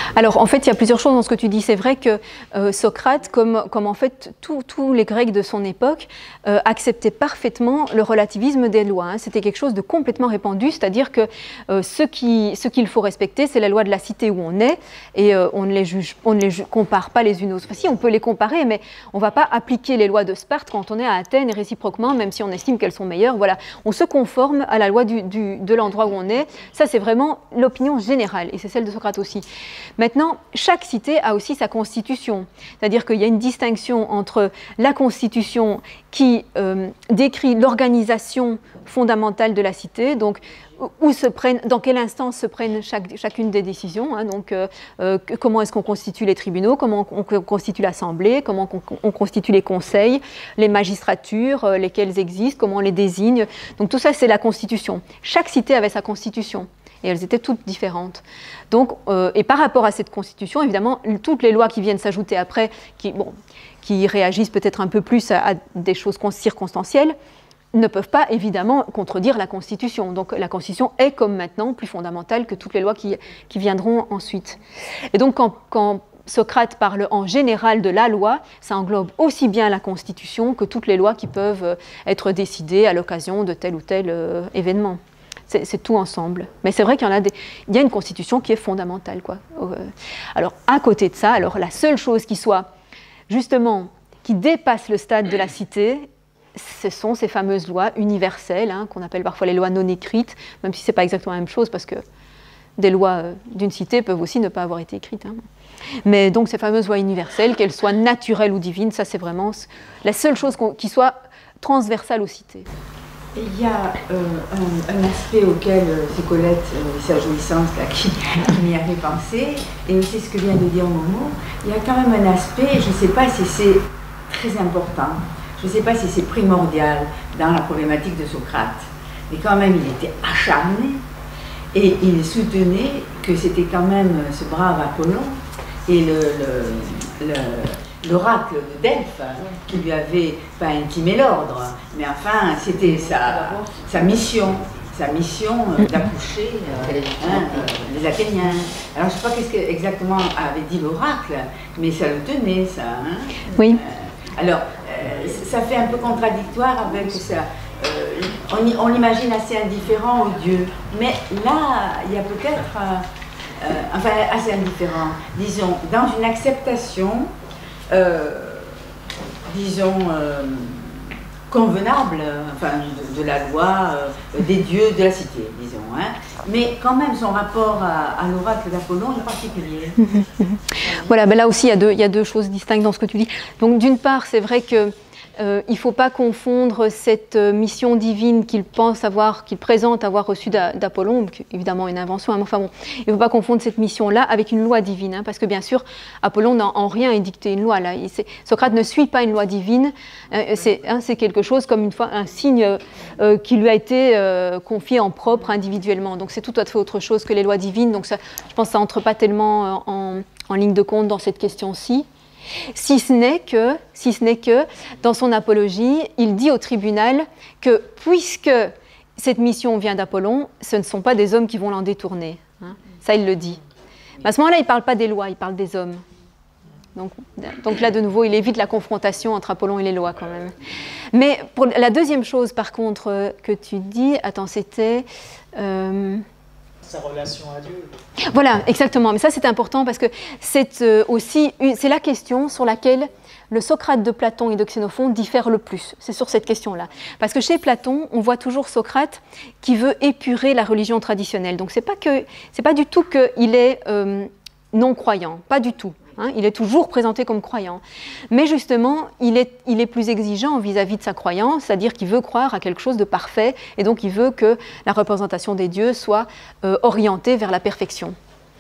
Alors, en fait, il y a plusieurs choses dans ce que tu dis. C'est vrai que euh, Socrate, comme, comme en fait tous les Grecs de son époque, euh, acceptait parfaitement le relativisme des lois. Hein. C'était quelque chose de complètement répandu, c'est-à-dire que euh, ce qui, ce qu'il faut respecter, c'est la loi de la cité où on est, et euh, on ne les juge, on ne les ju- compare pas les unes aux autres. Enfin, si, on peut les comparer, mais on ne va pas appliquer les lois de Sparte quand on est à Athènes et réciproquement, même si on estime qu'elles sont meilleures. Voilà, on se conforme à la loi du, du, de l'endroit où on est. Ça, c'est vraiment l'opinion générale, et c'est celle de Socrate aussi. Maintenant, chaque cité a aussi sa constitution, c'est-à-dire qu'il y a une distinction entre la constitution qui euh, décrit l'organisation fondamentale de la cité, donc où se prennent, dans quelle instance se prennent chaque, chacune des décisions, hein, donc euh, euh, comment est-ce qu'on constitue les tribunaux, comment on, on constitue l'assemblée, comment on, on constitue les conseils, les magistratures, euh, lesquelles existent, comment on les désigne. Donc tout ça, c'est la constitution. Chaque cité avait sa constitution. Et elles étaient toutes différentes. Donc, euh, et par rapport à cette constitution, évidemment, toutes les lois qui viennent s'ajouter après, qui, bon, qui réagissent peut-être un peu plus à, à des choses circonstancielles, ne peuvent pas évidemment contredire la Constitution. Donc la Constitution est comme maintenant plus fondamentale que toutes les lois qui, qui viendront ensuite. Et donc quand, quand Socrate parle en général de la loi, ça englobe aussi bien la Constitution que toutes les lois qui peuvent être décidées à l'occasion de tel ou tel euh, événement. C'est tout ensemble. Mais c'est vrai qu'il y en a des, il y a une Constitution qui est fondamentale, quoi. Alors à côté de ça, alors la seule chose qui soit justement qui dépasse le stade de la cité, ce sont ces fameuses lois universelles, hein, qu'on appelle parfois les lois non écrites, même si ce n'est pas exactement la même chose, parce que des lois d'une cité peuvent aussi ne pas avoir été écrites. Hein. Mais donc ces fameuses lois universelles, qu'elles soient naturelles ou divines, ça c'est vraiment la seule chose qui soit transversale aux cités. Il y a euh, un, un aspect auquel euh, c'est Colette, euh, sa jouissance là, qui, qui m'y a fait penser, et aussi ce que vient de dire Momo, il y a quand même un aspect, je ne sais pas si c'est très important, je ne sais pas si c'est primordial dans la problématique de Socrate, mais quand même il était acharné, et il soutenait que c'était quand même ce brave Apollon, et le... le, le l'oracle de Delphes, qui lui avait pas intimé l'ordre, mais enfin, c'était sa, sa mission, sa mission euh, d'accoucher euh, hein, euh, les Athéniens. Alors, je ne sais pas qu'est-ce que exactement avait dit l'oracle, mais ça le tenait, ça. Hein. Oui. Euh, alors, euh, ça fait un peu contradictoire avec ça. Euh, on, on l'imagine assez indifférent aux dieux, mais là, il y a peut-être, euh, euh, enfin, assez indifférent, disons, dans une acceptation Euh, disons, euh, convenable, enfin, de, de la loi, euh, des dieux de la cité, disons. Hein. Mais quand même, son rapport à, à l'oracle d'Apollon est particulier. Voilà, ben là aussi, il y, a deux, il y a deux choses distinctes dans ce que tu dis. Donc, d'une part, c'est vrai que Euh, il ne faut pas confondre cette euh, mission divine qu'il pense avoir, qu'il présente avoir reçue d'Apollon, évidemment une invention, hein, mais enfin bon, il ne faut pas confondre cette mission-là avec une loi divine, hein, parce que bien sûr, Apollon n'a en rien édicté une loi. Là. Il, Socrate ne suit pas une loi divine, euh, c'est hein, quelque chose comme une fois un signe euh, qui lui a été euh, confié en propre individuellement. Donc c'est tout à fait autre chose que les lois divines, donc ça, je pense que ça n'entre pas tellement en, en ligne de compte dans cette question-ci. Si ce n'est que, si ce n'est que, dans son apologie, il dit au tribunal que puisque cette mission vient d'Apollon, ce ne sont pas des hommes qui vont l'en détourner. Hein. Ça, il le dit. Mais à ce moment-là, il ne parle pas des lois, il parle des hommes. Donc, donc là, de nouveau, il évite la confrontation entre Apollon et les lois, quand même. Mais pour la deuxième chose, par contre, que tu dis, attends, c'était... Euh, sa relation à Dieu. Voilà, exactement. Mais ça, c'est important parce que c'est euh, aussi c'est la question sur laquelle le Socrate de Platon et de Xénophon diffère le plus. C'est sur cette question-là. Parce que chez Platon, on voit toujours Socrate qui veut épurer la religion traditionnelle. Donc, c'est pas que, c'est pas du tout qu'il est euh, non-croyant, pas du tout. Hein, il est toujours présenté comme croyant. Mais justement, il est, il est plus exigeant vis-à-vis de sa croyance, c'est-à-dire qu'il veut croire à quelque chose de parfait, et donc il veut que la représentation des dieux soit euh, orientée vers la perfection.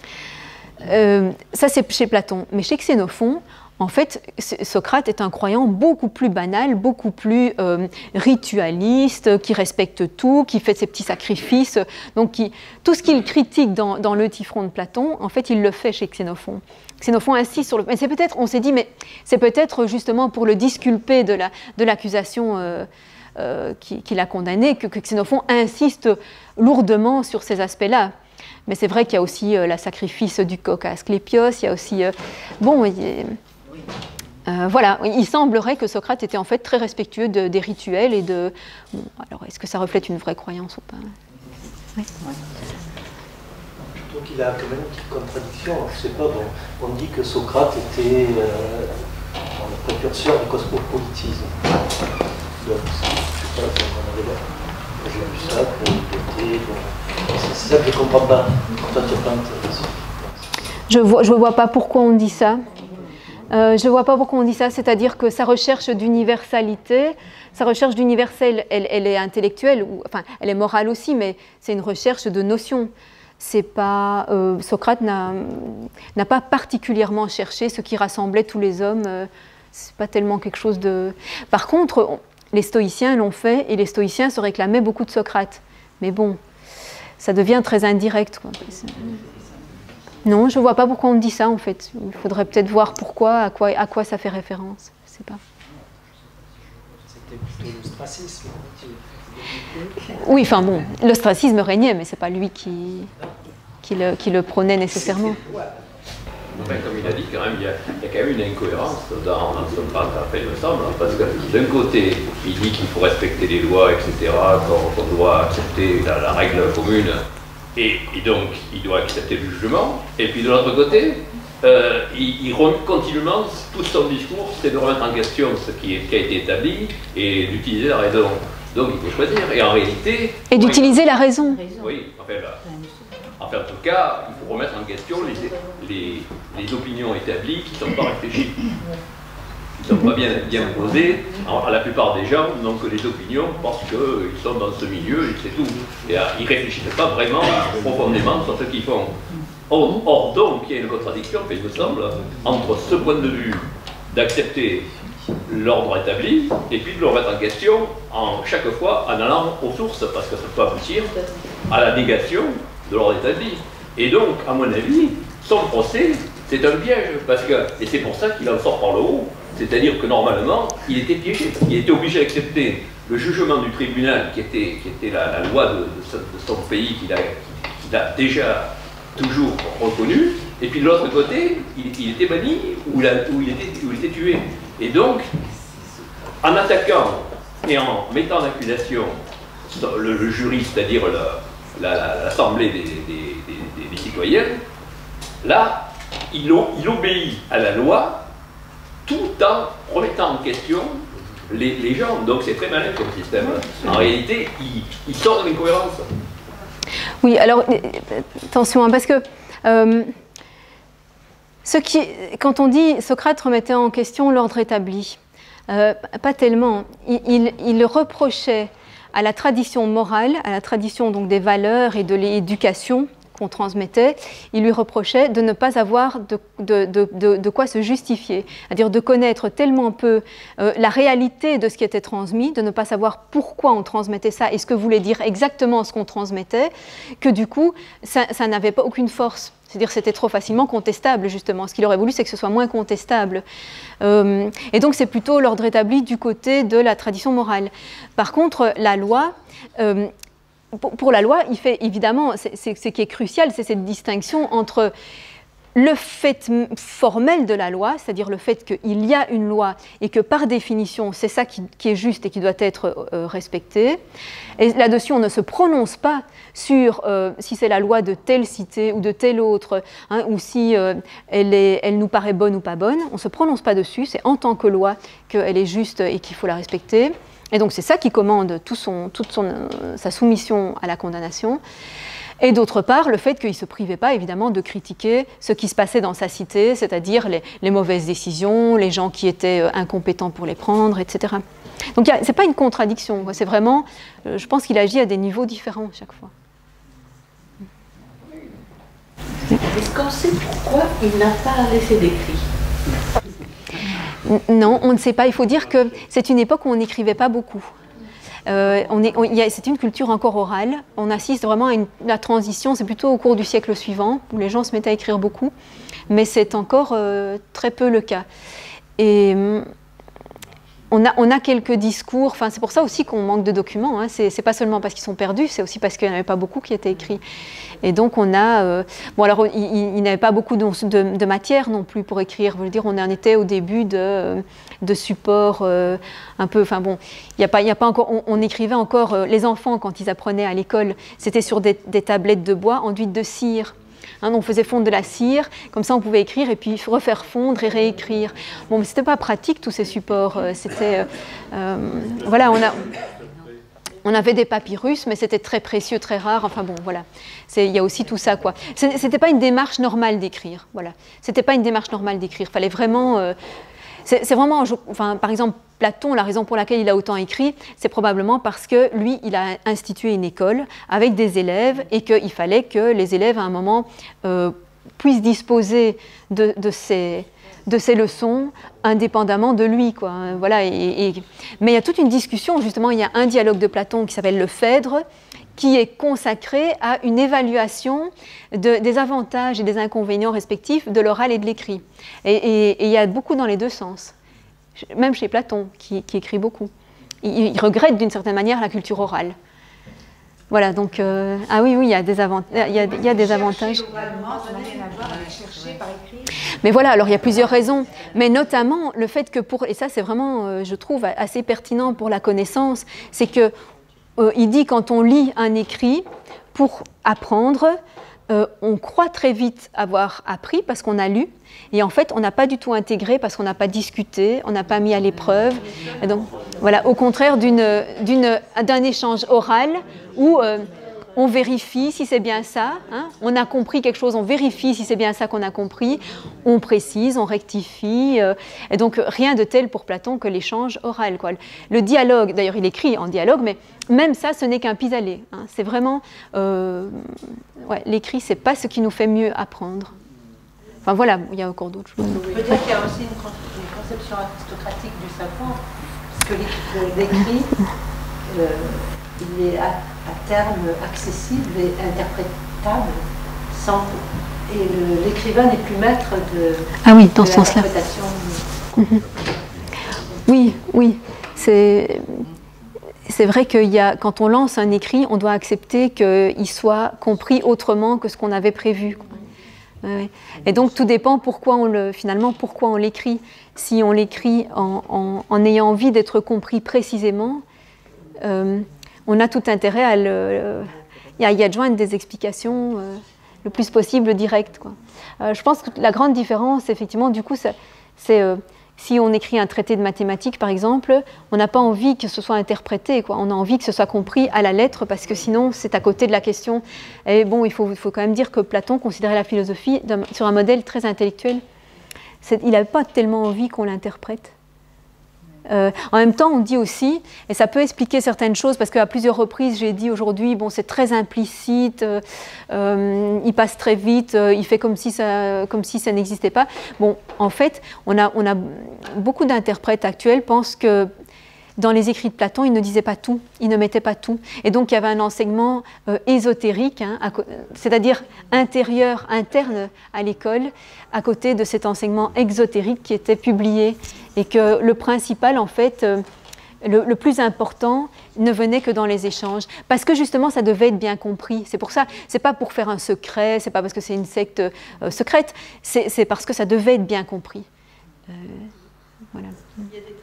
Euh, ça, c'est chez Platon. Mais chez Xénophon, en fait, Socrate est un croyant beaucoup plus banal, beaucoup plus euh, ritualiste, qui respecte tout, qui fait ses petits sacrifices. Donc, qui, tout ce qu'il critique dans, dans le Typhon de Platon, en fait, il le fait chez Xénophon. Xénophon insiste sur le... Mais c'est peut-être, on s'est dit, mais c'est peut-être justement pour le disculper de la, de l'accusation euh, euh, qui, qui l'a condamné, que, que Xénophon insiste lourdement sur ces aspects-là. Mais c'est vrai qu'il y a aussi euh, le sacrifice du coq à Asclépios, il y a aussi... Euh, bon, il, euh, voilà, il semblerait que Socrate était en fait très respectueux de, des rituels et de... Bon, alors, est-ce que ça reflète une vraie croyance ou pas? Oui. Je trouve qu'il a quand même une petite contradiction. Je ne sais pas, bon, on dit que Socrate était euh, le précurseur du cosmopolitisme. Donc, je ne sais pas, on avait là. J'ai vu ça, qu'il était... Bon, c'est ça que je ne comprends pas. Toi, tu pas intéressé. Je ne vois, je vois pas pourquoi on dit ça. Euh, je ne vois pas pourquoi on dit ça, c'est-à-dire que sa recherche d'universalité, sa recherche d'universel, elle, elle est intellectuelle, ou, enfin, elle est morale aussi, mais c'est une recherche de notions. C'est pas, euh, Socrate n'a pas particulièrement cherché ce qui rassemblait tous les hommes. Euh, c'est pas tellement quelque chose de... Par contre, on, les stoïciens l'ont fait, et les stoïciens se réclamaient beaucoup de Socrate. Mais bon, ça devient très indirect, quoi. Non, je ne vois pas pourquoi on dit ça, en fait. Il faudrait peut-être voir pourquoi, à quoi, à quoi ça fait référence. Je ne sais pas. C'était plutôt l'ostracisme. Oui, enfin bon, l'ostracisme régnait, mais ce n'est pas lui qui, qui, le, qui le prônait nécessairement. Enfin, comme il a dit, quand même, il y a, il y a quand même une incohérence dans, dans Socrate, il me semble, parce que d'un côté, il dit qu'il faut respecter les lois, et cetera, qu'on qu'on doit accepter la, la règle commune, et, et donc il doit accepter le jugement, et puis de l'autre côté, euh, il, il remet continuellement, tout son discours, c'est de remettre en question ce qui, est, qui a été établi et d'utiliser la raison. Donc il faut choisir, et en réalité... Et d'utiliser la raison. Oui, enfin, là, enfin, en tout cas, il faut remettre en question les, les, les opinions établies qui ne sont pas réfléchies, qui ne sont pas bien, bien posées. Alors, la plupart des gens n'ont que des opinions parce qu'ils sont dans ce milieu et c'est tout. Et, euh, ils ne réfléchissent pas vraiment profondément sur ce qu'ils font. Or, or donc, il y a une contradiction, il me semble, entre ce point de vue d'accepter l'ordre établi et puis de le remettre en question en, chaque fois en allant aux sources, parce que ça peut aboutir à la négation de l'ordre établi. Et donc, à mon avis, son procès, c'est un piège, parce que, et c'est pour ça qu'il en sort par le haut, c'est-à-dire que normalement, il était piégé, il était obligé d'accepter le jugement du tribunal qui était, qui était la, la loi de, de, de son pays qu'il a, qu'il a déjà toujours reconnu, et puis de l'autre côté, il, il était banni ou il, ou, il était, ou il était tué. Et donc, en attaquant et en mettant en accusation le, le jury, c'est-à-dire l'assemblée des, des, des, des citoyens, là, il, il obéit à la loi tout en remettant en question les, les gens. Donc c'est très malin comme système. En réalité, il, il sort de l'incohérence. Oui, alors, attention, hein, parce que... Euh, Ce qui, quand on dit Socrate remettait en question l'ordre établi, euh, pas tellement. Il, il, il reprochait à la tradition morale, à la tradition donc des valeurs et de l'éducation qu'on transmettait, il lui reprochait de ne pas avoir de, de, de, de, de quoi se justifier, c'est-à-dire de connaître tellement peu euh, la réalité de ce qui était transmis, de ne pas savoir pourquoi on transmettait ça et ce que voulait dire exactement ce qu'on transmettait, que du coup, ça, ça n'avait pas aucune force. C'est-à-dire que c'était trop facilement contestable, justement. Ce qu'il aurait voulu, c'est que ce soit moins contestable. Euh, et donc, c'est plutôt l'ordre établi du côté de la tradition morale. Par contre, la loi, euh, pour, pour la loi, il fait évidemment, c'est, c'est, ce qui est crucial, c'est cette distinction entre le fait formel de la loi, c'est-à-dire le fait qu'il y a une loi et que par définition, c'est ça qui, qui est juste et qui doit être euh, respecté. Et là-dessus, on ne se prononce pas sur euh, si c'est la loi de telle cité ou de telle autre, hein, ou si euh, elle, est, elle nous paraît bonne ou pas bonne. On ne se prononce pas dessus, c'est en tant que loi qu'elle est juste et qu'il faut la respecter. Et donc c'est ça qui commande tout son, toute son, euh, sa soumission à la condamnation. Et d'autre part, le fait qu'il ne se privait pas, évidemment, de critiquer ce qui se passait dans sa cité, c'est-à-dire les, les mauvaises décisions, les gens qui étaient incompétents pour les prendre, et cetera. Donc, ce n'est pas une contradiction, c'est vraiment, je pense qu'il agit à des niveaux différents chaque fois. Est-ce qu'on sait pourquoi il n'a pas laissé d'écrit ? Non, on ne sait pas. Il faut dire que c'est une époque où on n'écrivait pas beaucoup. Euh, on est, on, y a, c'est une culture encore orale. On assiste vraiment à une, la transition, c'est plutôt au cours du siècle suivant, où les gens se mettent à écrire beaucoup, mais c'est encore euh, très peu le cas. Et on a, on a quelques discours, enfin, c'est pour ça aussi qu'on manque de documents, hein. C'est pas seulement parce qu'ils sont perdus, c'est aussi parce qu'il n'y en avait pas beaucoup qui étaient écrits. Et donc on a, euh, bon alors il, il n'avait pas beaucoup de, de, de matière non plus pour écrire, je veux dire on en était au début de, de supports euh, un peu, enfin bon, il y a pas, il y a pas encore, on, on écrivait encore, euh, les enfants quand ils apprenaient à l'école, c'était sur des, des tablettes de bois enduites de cire. Hein, on faisait fondre de la cire, comme ça on pouvait écrire et puis refaire fondre et réécrire. Bon, mais c'était pas pratique tous ces supports. Euh, c'était, euh, euh, voilà, on a, on avait des papyrus, mais c'était très précieux, très rare. Enfin bon, voilà, il y a aussi tout ça, quoi. C'était pas une démarche normale d'écrire. Voilà, c'était pas une démarche normale d'écrire. Fallait vraiment, euh, c'est vraiment, enfin, par exemple. Platon, la raison pour laquelle il a autant écrit, c'est probablement parce que lui, il a institué une école avec des élèves et qu'il fallait que les élèves, à un moment, euh, puissent disposer de, de, ces, de ces leçons indépendamment de lui, quoi. Voilà, et, et, mais il y a toute une discussion, justement, il y a un dialogue de Platon qui s'appelle le Phèdre, qui est consacré à une évaluation de, des avantages et des inconvénients respectifs de l'oral et de l'écrit. Et, et, et il y a beaucoup dans les deux sens. Même chez Platon, qui, qui écrit beaucoup. Il, il regrette d'une certaine manière la culture orale. Voilà, donc... Euh, ah oui, oui, il y a des, avant, il y a, il y a des avantages. Mais voilà, alors il y a plusieurs raisons. Mais notamment, le fait que pour... Et ça, c'est vraiment, euh, je trouve, assez pertinent pour la connaissance, c'est que euh, il dit, quand on lit un écrit, pour apprendre, euh, on croit très vite avoir appris parce qu'on a lu, et en fait, on n'a pas du tout intégré parce qu'on n'a pas discuté, on n'a pas mis à l'épreuve. Et donc, voilà, au contraire d'un échange oral où euh, on vérifie si c'est bien ça, hein, on a compris quelque chose, on vérifie si c'est bien ça qu'on a compris, on précise, on rectifie. Euh, et donc, rien de tel pour Platon que l'échange oral, quoi. Le dialogue, d'ailleurs, il écrit en dialogue, mais même ça, ce n'est qu'un pis-aller. Hein, c'est vraiment... Euh, ouais, l'écrit, c'est pas ce qui nous fait mieux apprendre. Enfin voilà, il y a encore d'autres choses. Peut-être qu'il y a aussi une, une conception aristocratique du savoir, parce que l'écrit, euh, il est à, à terme accessible et interprétable, sans, et l'écrivain n'est plus maître de, ah oui, dans de ce sens-là. Mm-hmm. Oui, oui, c'est... C'est vrai que y a, quand on lance un écrit, on doit accepter qu'il soit compris autrement que ce qu'on avait prévu. Ouais. Et donc tout dépend pourquoi on le, finalement pourquoi on l'écrit. Si on l'écrit en, en, en ayant envie d'être compris précisément, euh, on a tout intérêt à, le, à y adjoindre des explications euh, le plus possible directes, quoi. Euh, je pense que la grande différence, effectivement, du coup, c'est euh, si on écrit un traité de mathématiques, par exemple, on n'a pas envie que ce soit interprété, quoi. On a envie que ce soit compris à la lettre, parce que sinon, c'est à côté de la question. Et bon, il faut, il faut quand même dire que Platon considérait la philosophie sur un modèle très intellectuel. Il n'avait pas tellement envie qu'on l'interprète. Euh, en même temps, on dit aussi, et ça peut expliquer certaines choses, parce qu'à plusieurs reprises, j'ai dit aujourd'hui, bon, c'est très implicite, euh, euh, il passe très vite, euh, il fait comme si ça, comme si ça n'existait pas. Bon, en fait, on a, on a beaucoup d'interprètes actuels pensent que dans les écrits de Platon, il ne disait pas tout, il ne mettait pas tout. Et donc, il y avait un enseignement euh, ésotérique, hein, c'est-à-dire intérieur, interne à l'école, à côté de cet enseignement exotérique qui était publié. Et que le principal, en fait, euh, le, le plus important ne venait que dans les échanges. Parce que justement, ça devait être bien compris. C'est pour ça, c'est pas pour faire un secret, c'est pas parce que c'est une secte euh, secrète, c'est parce que ça devait être bien compris. Euh, voilà. Il y a des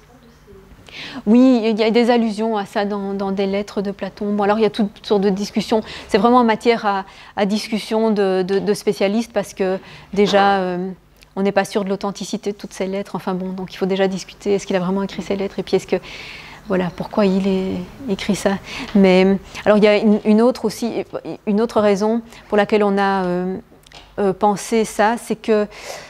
Oui, il y a des allusions à ça dans, dans des lettres de Platon. Bon, alors il y a toutes sortes de discussions. C'est vraiment en matière à, à discussion de, de, de spécialistes parce que déjà, euh, on n'est pas sûr de l'authenticité de toutes ces lettres. Enfin bon, donc il faut déjà discuter. Est-ce qu'il a vraiment écrit ces lettres? Et puis est-ce que, voilà, pourquoi il a écrit ça? Mais alors il y a une, une autre aussi, une autre raison pour laquelle on a euh, euh, pensé ça, c'est que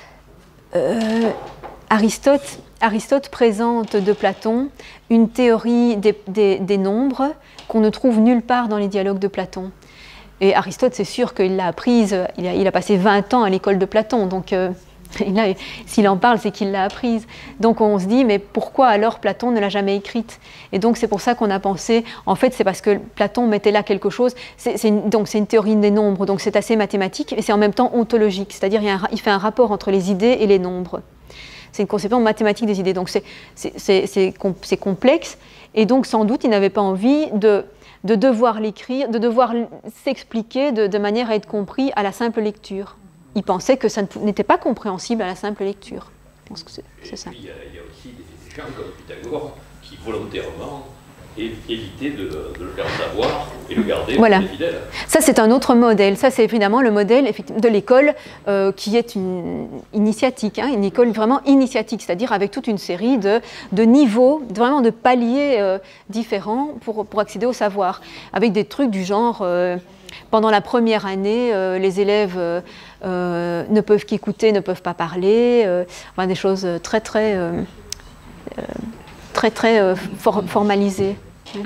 euh, Aristote Aristote présente de Platon une théorie des, des, des nombres qu'on ne trouve nulle part dans les dialogues de Platon. Et Aristote, c'est sûr qu'il l'a apprise, il a, il a passé vingt ans à l'école de Platon, donc euh, s'il en parle, c'est qu'il l'a apprise. Donc on se dit, mais pourquoi alors Platon ne l'a jamais écrite? Et donc c'est pour ça qu'on a pensé, en fait c'est parce que Platon mettait là quelque chose, c'est une, donc c'est une théorie des nombres, donc c'est assez mathématique, et c'est en même temps ontologique, c'est-à-dire il, il fait un rapport entre les idées et les nombres. c'est une conception mathématique des idées. Donc c'est complexe, et donc sans doute il n'avait pas envie de, de devoir l'écrire, de devoir s'expliquer de, de manière à être compris à la simple lecture. Il pensait que ça n'était pas compréhensible à la simple lecture. Je pense que c'est ça. Il y, a, il y a aussi des gens comme Pythagore qui volontairement éviter de, de le faire savoir et le garder voilà. pour les fidèles. Ça, c'est un autre modèle. Ça, c'est évidemment le modèle de l'école euh, qui est une initiatique, hein, une école vraiment initiatique, c'est-à-dire avec toute une série de, de niveaux, vraiment de paliers euh, différents pour, pour accéder au savoir, avec des trucs du genre... Euh, pendant la première année, euh, les élèves euh, euh, ne peuvent qu'écouter, ne peuvent pas parler, euh, enfin, des choses très, très... Euh, euh, très très euh, for formalisé. Oui.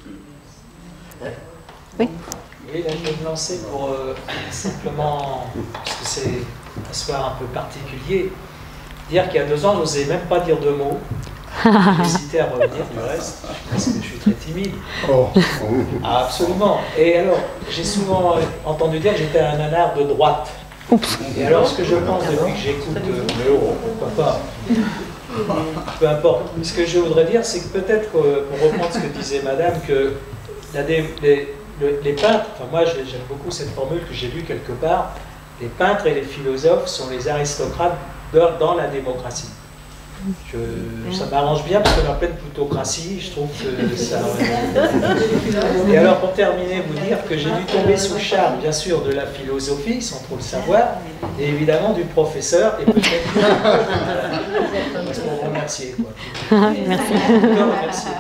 Oui. Oui, là, je vais me lancer pour euh, simplement, parce que c'est un soir un peu particulier, dire qu'il y a deux ans, je n'osais même pas dire deux mots. J'hésitais à revenir du reste, parce que je suis très timide. Oh. Ah, absolument. Et alors, j'ai souvent entendu dire que j'étais un nanar de droite. Oups. Et alors, ce que je pense depuis que j'écoute, euh, mais oh, pourquoi pas, peu importe. Ce que je voudrais dire, c'est que peut-être, pour reprendre ce que disait Madame, que la dé, les, les peintres, enfin moi j'aime beaucoup cette formule que j'ai lue quelque part, les peintres et les philosophes sont les aristocrates dans la démocratie. Je, ça m'arrange bien parce qu'on est en pleine plutocratie, je trouve que ça... Et alors pour terminer, vous dire que j'ai dû tomber sous le charme, bien sûr, de la philosophie, sans trop le savoir, et évidemment du professeur, et peut-être... Parce qu'on vous remercier, quoi. Merci. Remercier.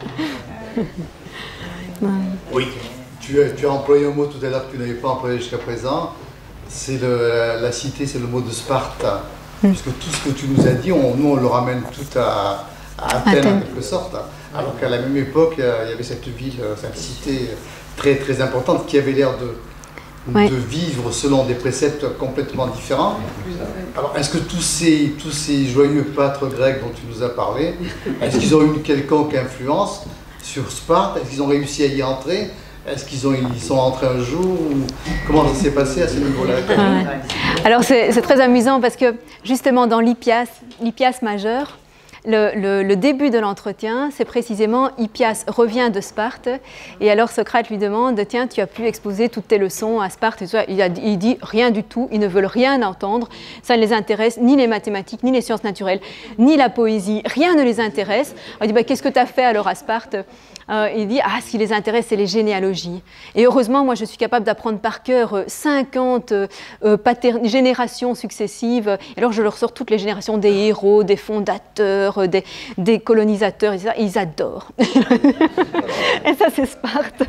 Oui, tu as, tu as employé un mot tout à l'heure que tu n'avais pas employé jusqu'à présent, c'est la, la cité, c'est le mot de Sparte. Puisque tout ce que tu nous as dit, on, nous on le ramène tout à, à Athènes, Athènes en quelque sorte. Alors qu'à la même époque, il y avait cette ville, cette cité très très importante qui avait l'air de, ouais. de vivre selon des préceptes complètement différents. Alors est-ce que tous ces, tous ces joyeux pâtres grecs dont tu nous as parlé, est-ce qu'ils ont eu une quelconque influence sur Sparte? Est-ce qu'ils ont réussi à y entrer? Est-ce qu'ils ont, ils sont entrés un jour ou comment ça s'est passé à ce niveau-là? Ouais. Alors c'est très amusant parce que justement dans l'Hippias, l'Hippias majeur, le, le, le début de l'entretien, c'est précisément Hippias revient de Sparte et alors Socrate lui demande « Tiens, tu as pu exposer toutes tes leçons à Sparte ?» et tout ça. Il, a, il dit « Rien du tout, ils ne veulent rien entendre, ça ne les intéresse ni les mathématiques, ni les sciences naturelles, ni la poésie, rien ne les intéresse. » Il dit bah, « Qu'est-ce que tu as fait alors à Sparte ?» Euh, il dit « Ah, ce qui les intéresse, c'est les généalogies. » Et heureusement, moi, je suis capable d'apprendre par cœur cinquante euh, générations successives. Et alors, je leur sors toutes les générations des héros, des fondateurs, des, des colonisateurs, et cetera. Et ils adorent. Et ça, c'est Sparte.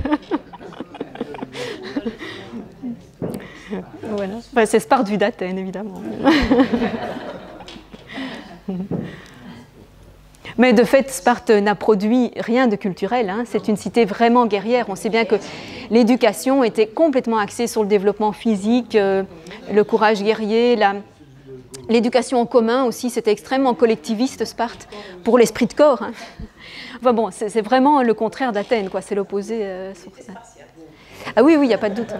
Voilà. Enfin, c'est Sparte vue d'Athènes, évidemment. Mais de fait, Sparte n'a produit rien de culturel, hein. C'est une cité vraiment guerrière. On sait bien que l'éducation était complètement axée sur le développement physique, euh, le courage guerrier, l'éducation en commun aussi, c'était extrêmement collectiviste, Sparte, pour l'esprit de corps. Hein. Enfin bon, c'est vraiment le contraire d'Athènes, quoi. C'est l'opposé euh, sur ça. Ah oui, oui, il n'y a pas de doute. Hein.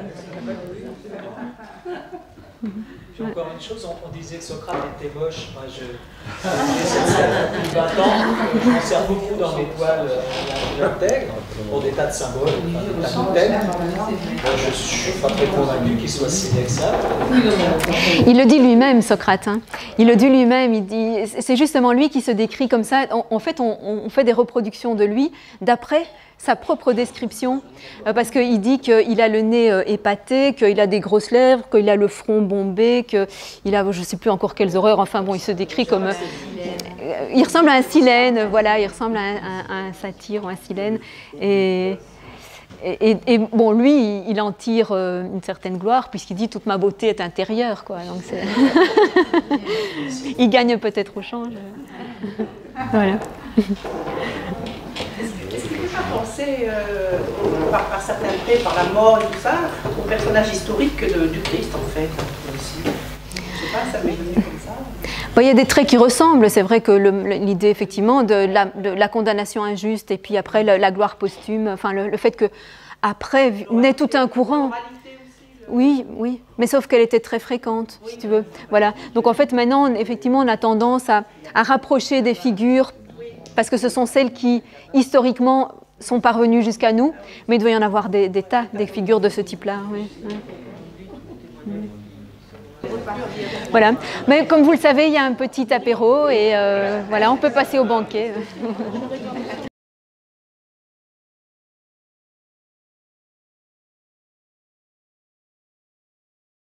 Puis encore une chose, on, on disait que Socrate était moche. Moi, je, j'ai cette stat depuis vingt ans. Je m'en sers beaucoup dans mes toiles euh, l'intègre, pour des tas de symboles, des tas de thèmes. Je ne suis pas très convaincu qu'il soit si laid que ça. Il le dit lui-même, Socrate. Hein. Il le dit lui-même. Il dit, c'est justement lui qui se décrit comme ça. En, en fait, on, on fait des reproductions de lui d'après sa propre description, euh, parce qu'il dit qu'il a le nez euh, épaté, qu'il a des grosses lèvres, qu'il a le front bombé, qu'il a, je ne sais plus encore quelles horreurs, enfin bon, il se décrit comme... Euh, euh, il ressemble à un silène, voilà, il ressemble à un, un, un satyre ou un silène, et, et, et, et bon, lui, il, il en tire euh, une certaine gloire, puisqu'il dit « toute ma beauté est intérieure », quoi, donc c'est... il gagne peut-être au change. Voilà. Pas penser euh, par, par certains faits, par la mort et tout ça, au personnage historique de, du Christ en fait. Aussi. Je sais pas, ça m'est venu comme ça. Bon, il y a des traits qui ressemblent, c'est vrai que l'idée effectivement de la, de la condamnation injuste et puis après la, la gloire posthume, enfin le, le fait que après naît tout un courant. Oui, oui, mais sauf qu'elle était très fréquente, si tu veux. Voilà. Donc en fait, maintenant, on, effectivement, on a tendance à, à rapprocher des figures, parce que ce sont celles qui, historiquement, sont parvenues jusqu'à nous, mais il doit y en avoir des, des tas, des figures de ce type-là. Oui, oui. Voilà. Mais comme vous le savez, il y a un petit apéro et euh, voilà, on peut passer au banquet.